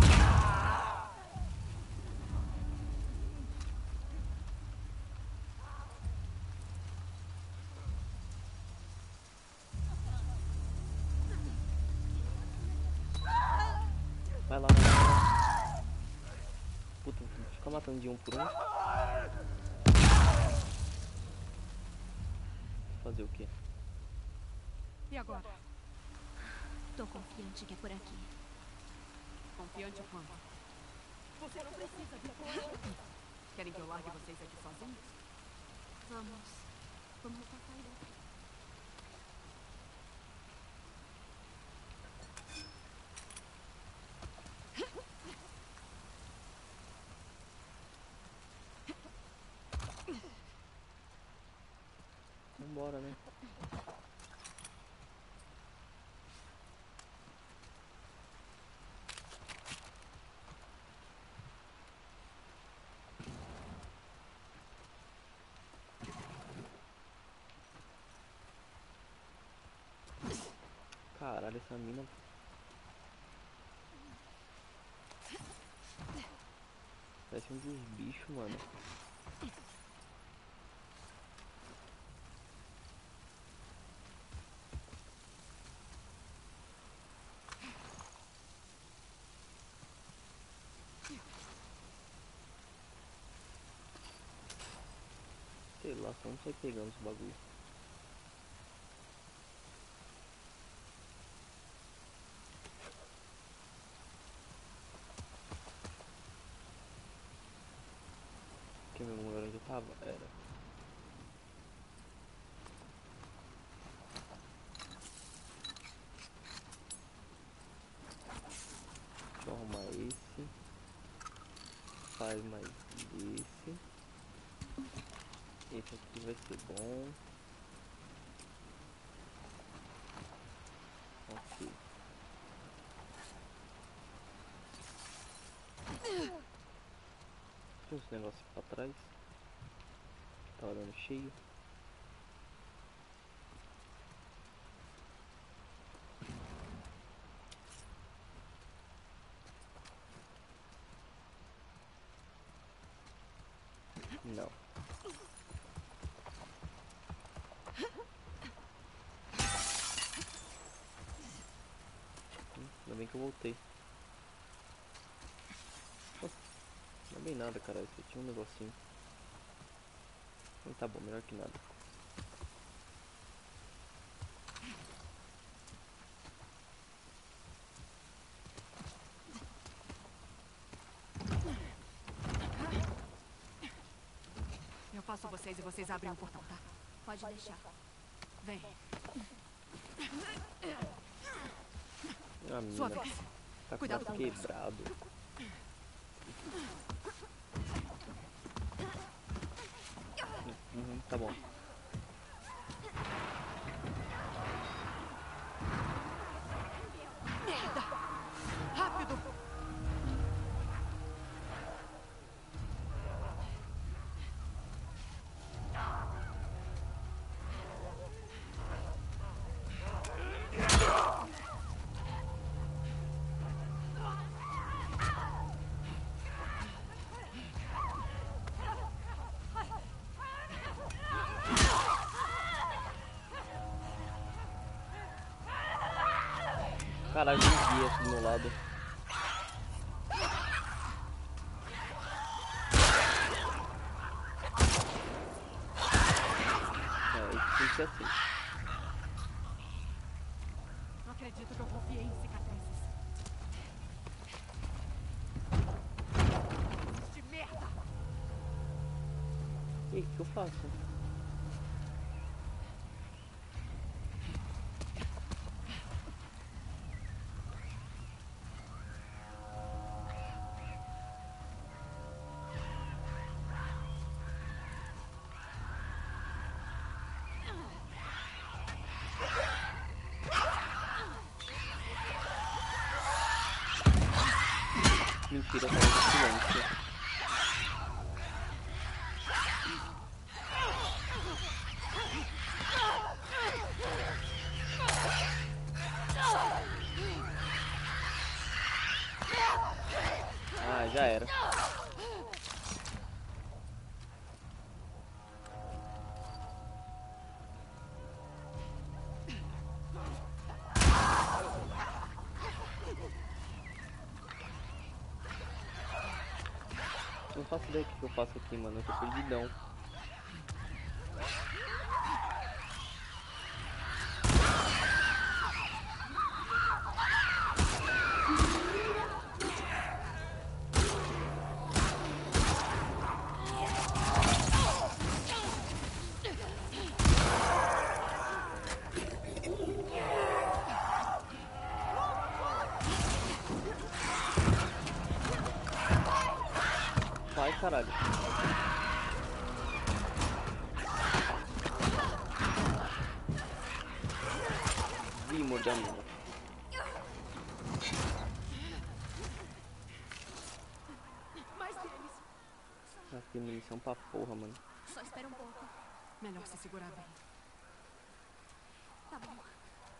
Vai lá, vai lá. Puta, fica matando de um por um. Fazer o quê? E agora? Tô confiante que é por aqui. Confiante quanto? Você não precisa vir aqui. Querem que eu largue vocês aqui sozinhos? Vamos. Vamos sair daqui. Vambora, né? Caralho, essa mina. Parece um dos bichos, mano. Sei lá, só não sai pegando esse bagulho. Que meu lugar onde eu tava? Era. Deixa eu arrumar esse. Faz mais esse. Esse aqui vai ser bom. Ok. Tem uns negócios pra trás. Tava dando cheio. Não. eu voltei. Oh, não é bem nada, cara. Esse tinha um negocinho. Tá bom, melhor que nada. Eu faço vocês e vocês abrem o portão, tá? Pode deixar. Vem. A mina Sua vez. tá Cuidado quase com o quebrado. Tá bom. Merda! Rápido! Caralho, vi esse do meu lado. Isso tem que ser assim. Não acredito que eu confiei em cicatrizes. De merda! E o que eu faço? Mentira, tava em silêncio. Ah, já era. Não faço ideia do que eu faço aqui, mano. Eu tô perdidão. Vai, caralho. Vi, morder a mina. Mais deles. Ah, tem munição pra porra, mano. Só espera um pouco. Melhor se segurar bem. Tá bom.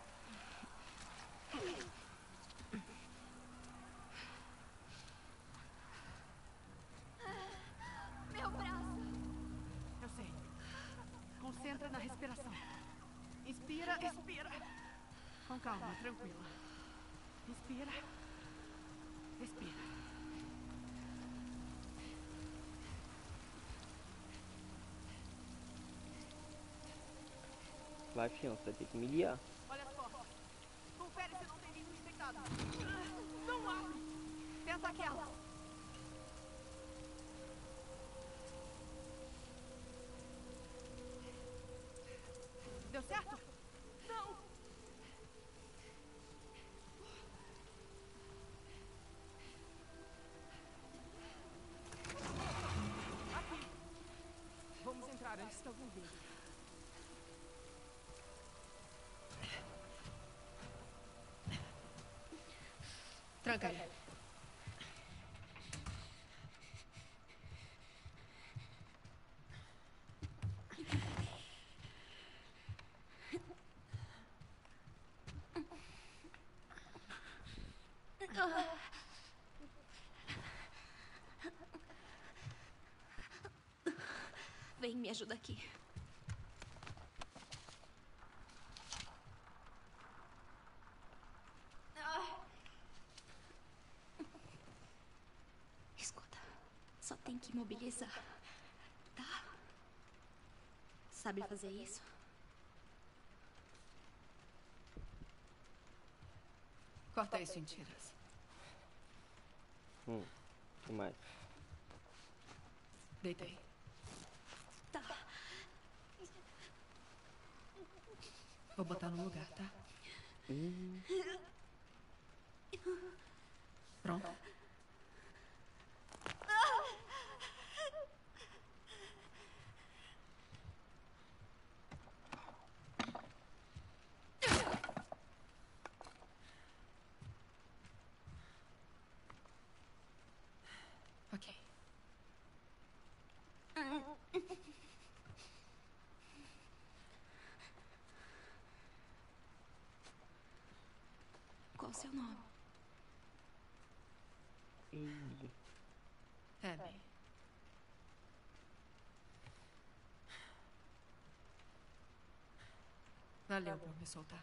Meu braço. Eu sei. Concentra na respiração. Inspira, expira. Com calma, tranquila. Inspira. Expira. Vai, fião, você vai ter que me guiar. Olha as portas. Confere se não tem nenhum infectado. Não abre. Tenta aquela. Deu certo? Não. Aqui. Vamos entrar antes que alguém veja. Tranca ele. Vem, me ajuda aqui. sabe fazer isso? Corta isso em tiras. O que mais? Deitei. Tá. Vou botar no lugar, tá? Pronto? Ok. Qual o seu nome? Abby. Valeu por me soltar.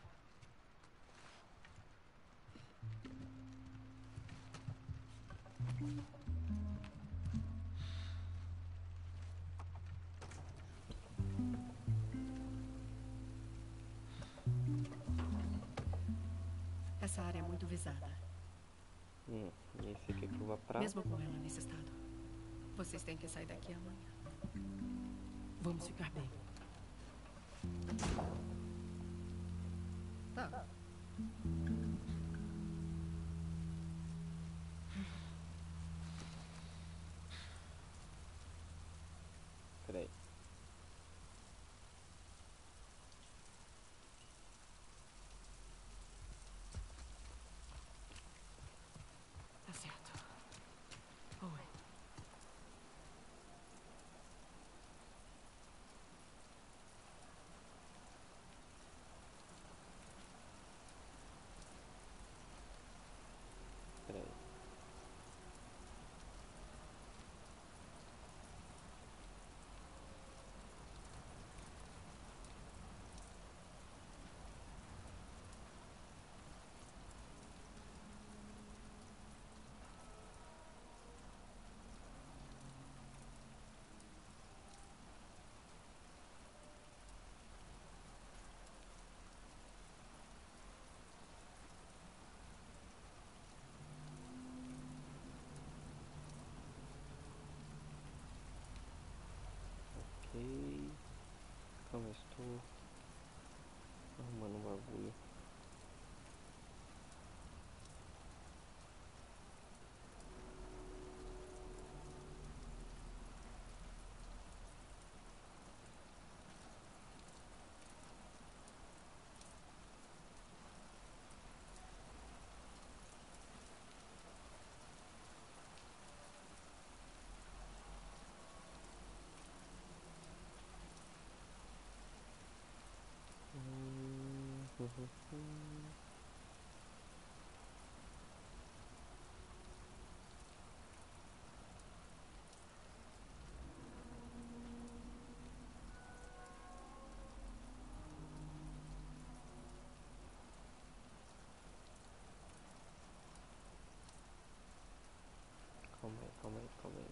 Essa área é muito visada. E esse aqui que eu vou pra... Mesmo com ela nesse estado, vocês têm que sair daqui amanhã. Vamos ficar bem. Tá. Peraí. Tá certo. Oi. Peraí. Ok. Calma, estou arrumando um bagulho. Calma aí.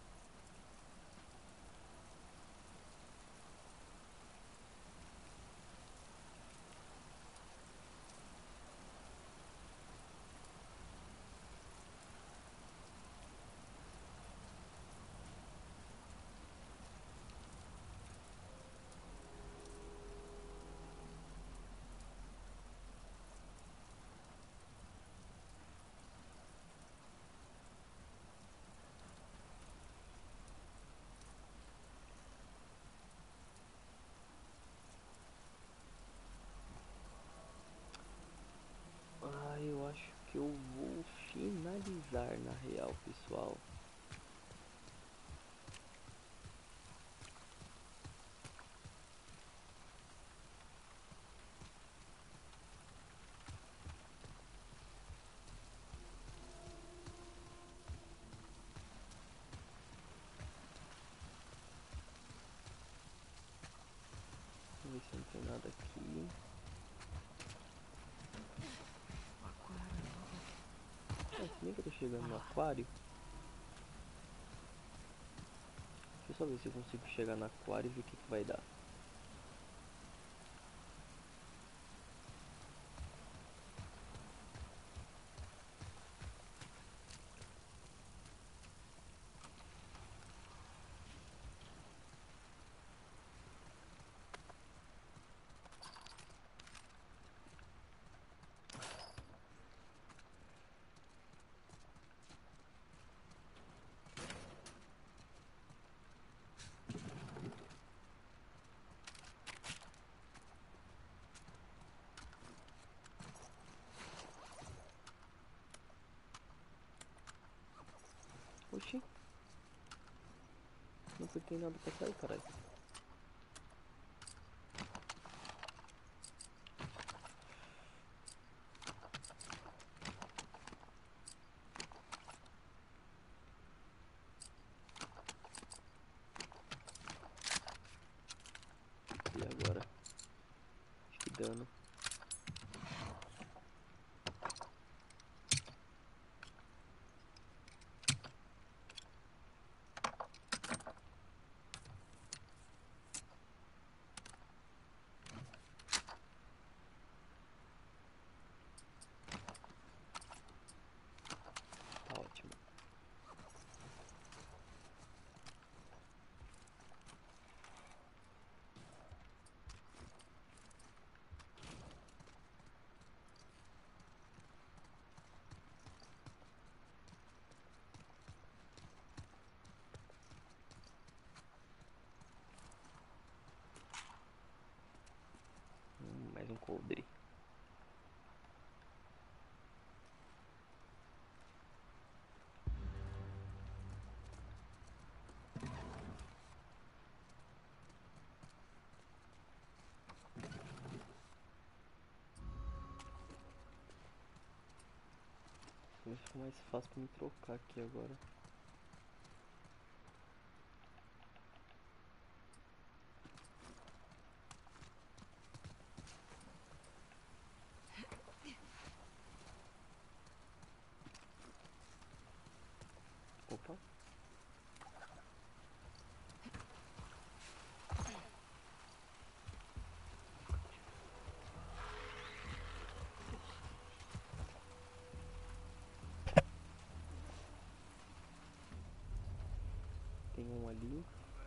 Eu acho que eu vou finalizar na real, pessoal. Vamos ver se não tem nada aqui. Se bem que eu tô chegando no aquário. Deixa eu só ver se eu consigo chegar no aquário e ver o que vai dar. Oxi. Não apertei nada pra sair, caralho. E agora? Acho que dano. Tá ótimo. Mais um coldre. Vai ficar mais fácil pra me trocar aqui agora. Opa. Tem um ali.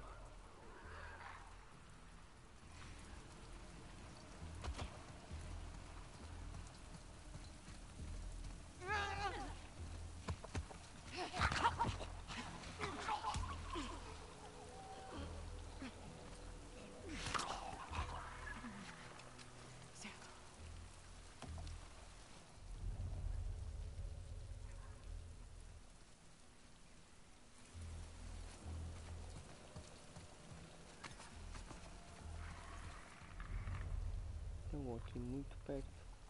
Tem um aqui muito perto.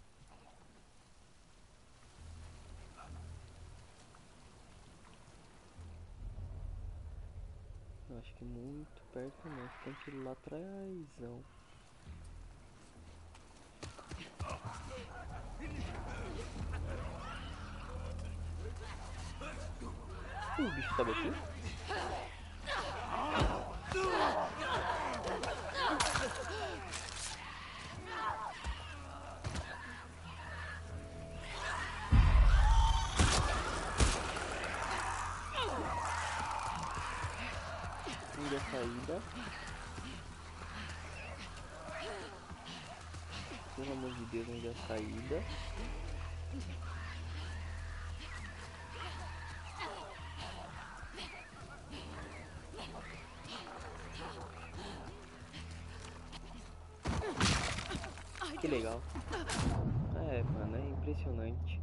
Eu acho que muito perto não, tem que ir lá atrásão. O bicho sobe aqui? Onde é a saída? Pelo amor de Deus, onde é a saída? Que legal. É, mano, é impressionante.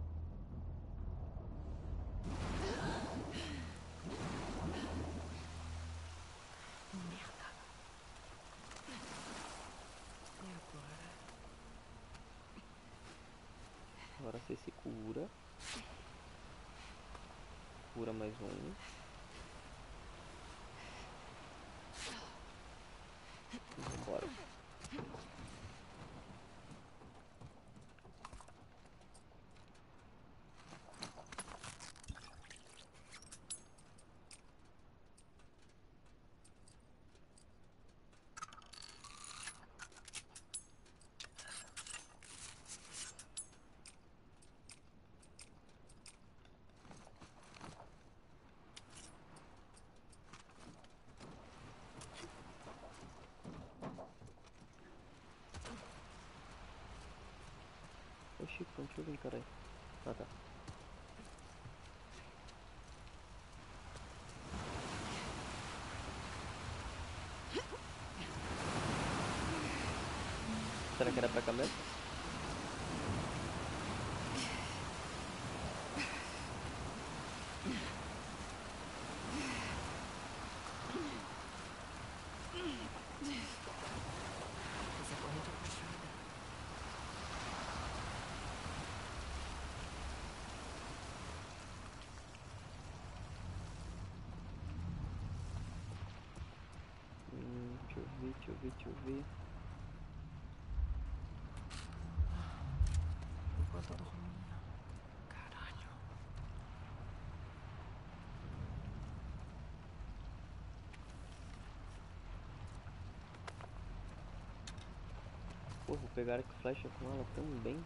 Agora você se cura. Cura mais um. Vambora. Oxi, pra onde eu vim, caralho? Ah, tá. Será que era pra cá mesmo? Essa corrente é puxada. Deixa eu ver. Enquanto eu dormia. Caralho. Pô, vou pegar aqui flecha com ela também.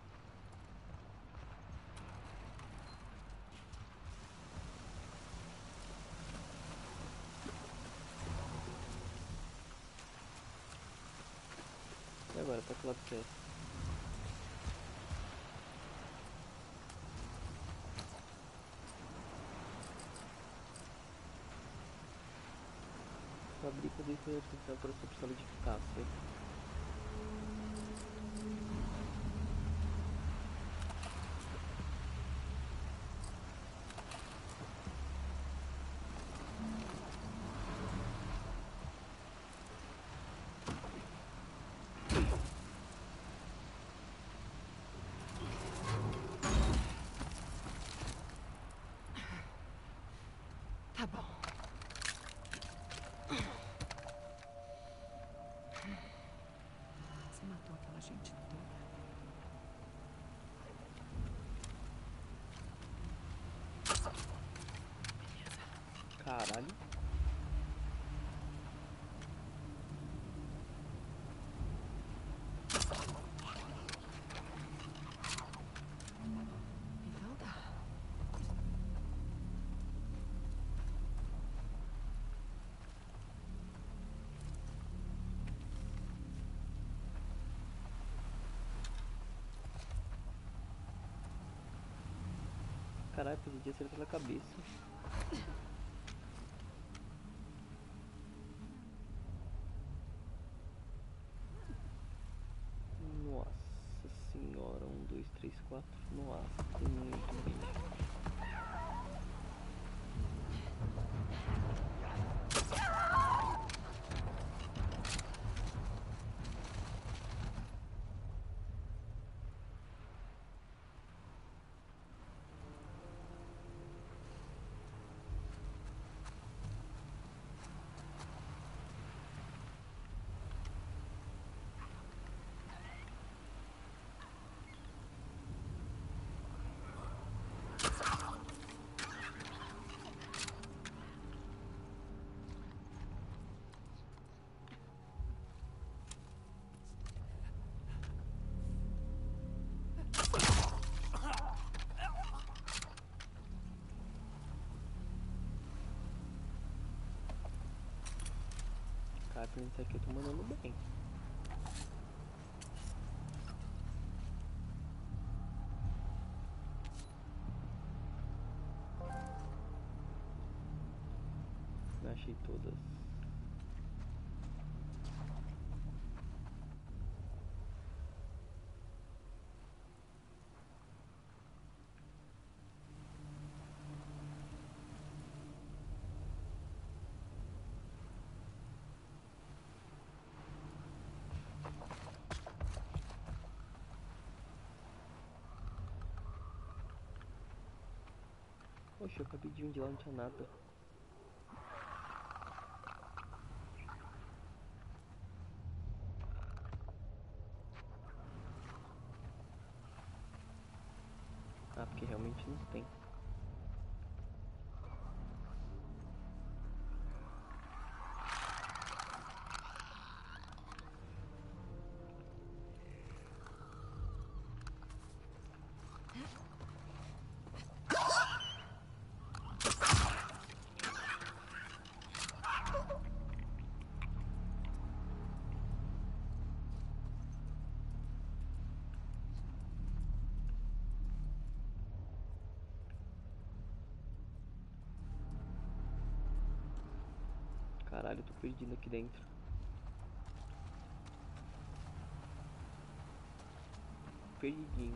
E agora, pra que lado que é? Fabrica de artificial para sua pistola de caça. Tá bom. Você matou aquela gente toda. Caralho. Então tá. Caralho, podia ser pela cabeça. Nossa senhora, 1, 2, 3, 4. Nossa, tem muito bicho. Cara, isso aqui eu tô mandando bem. Achei todas. Poxa, eu acabei de vir de lá, não tinha nada. Ah, porque realmente não tem. Caralho, eu tô perdido aqui dentro. Perdidinho.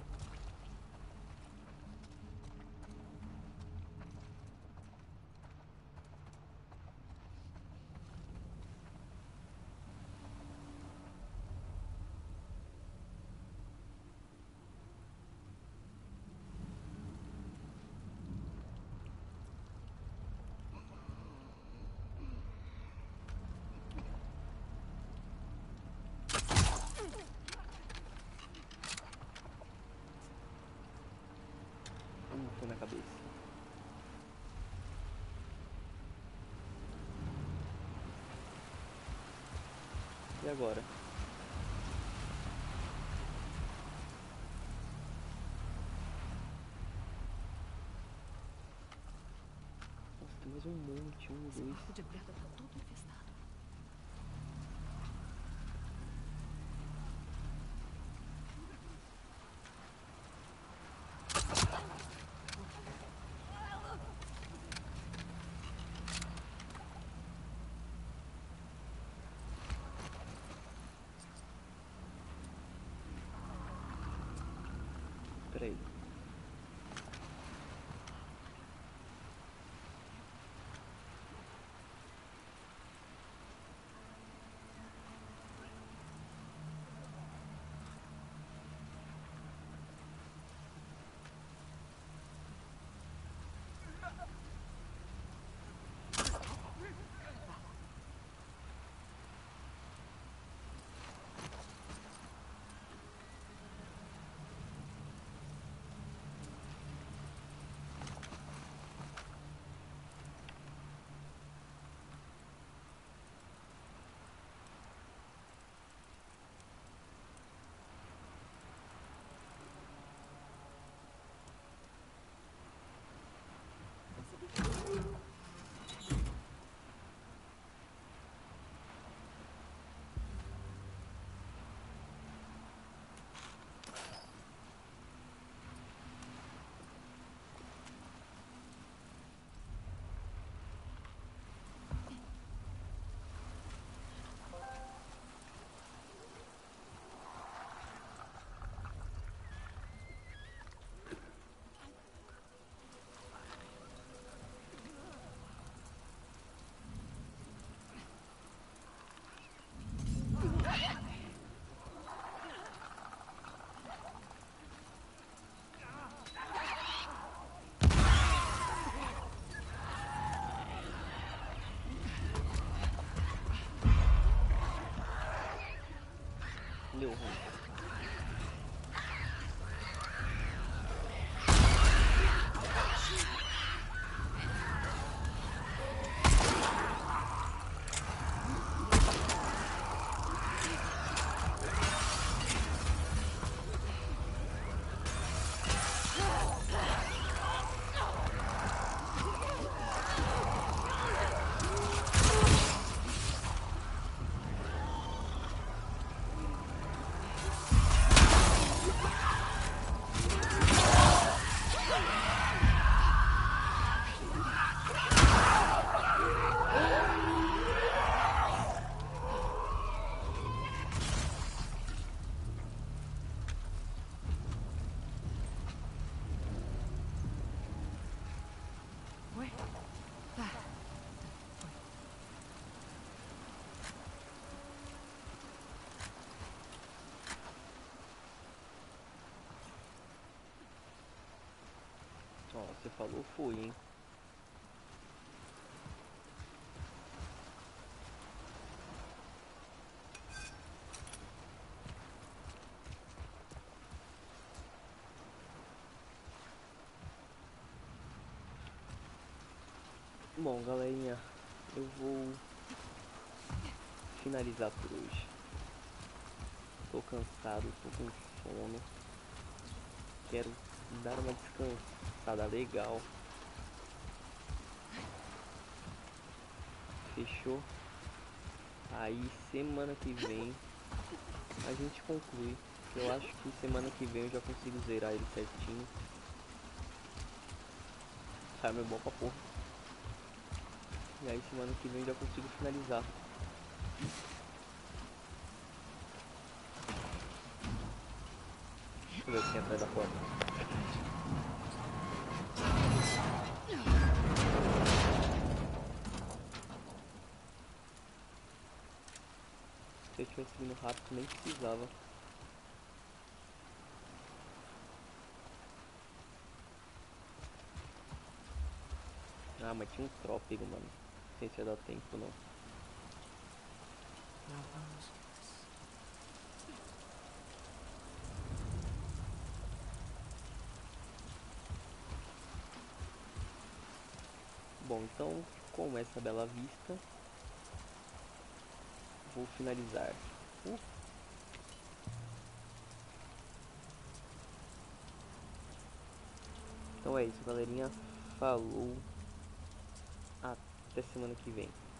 E agora? Nossa, tem mais um monte. Um, Esse dois. barco de merda tá todo infestado. Peraí. Deu ruim. Ué? Tá. Ó, você falou foi, hein? Bom, galerinha, eu vou finalizar por hoje. Tô cansado, tô com sono. Quero dar uma descansada legal. Fechou? Aí semana que vem a gente conclui. Eu acho que semana que vem eu já consigo zerar ele certinho. Sabe, é bom pra porra. E aí semana que vem eu já consigo finalizar. Deixa eu ver o que tem atrás da porta. Se eu tivesse vindo rápido nem precisava. Ah, mas tinha um trópico, mano. Não sei se ia dar tempo não. Bom, então com essa bela vista vou finalizar. Então é isso, galerinha. Falou. Até semana que vem.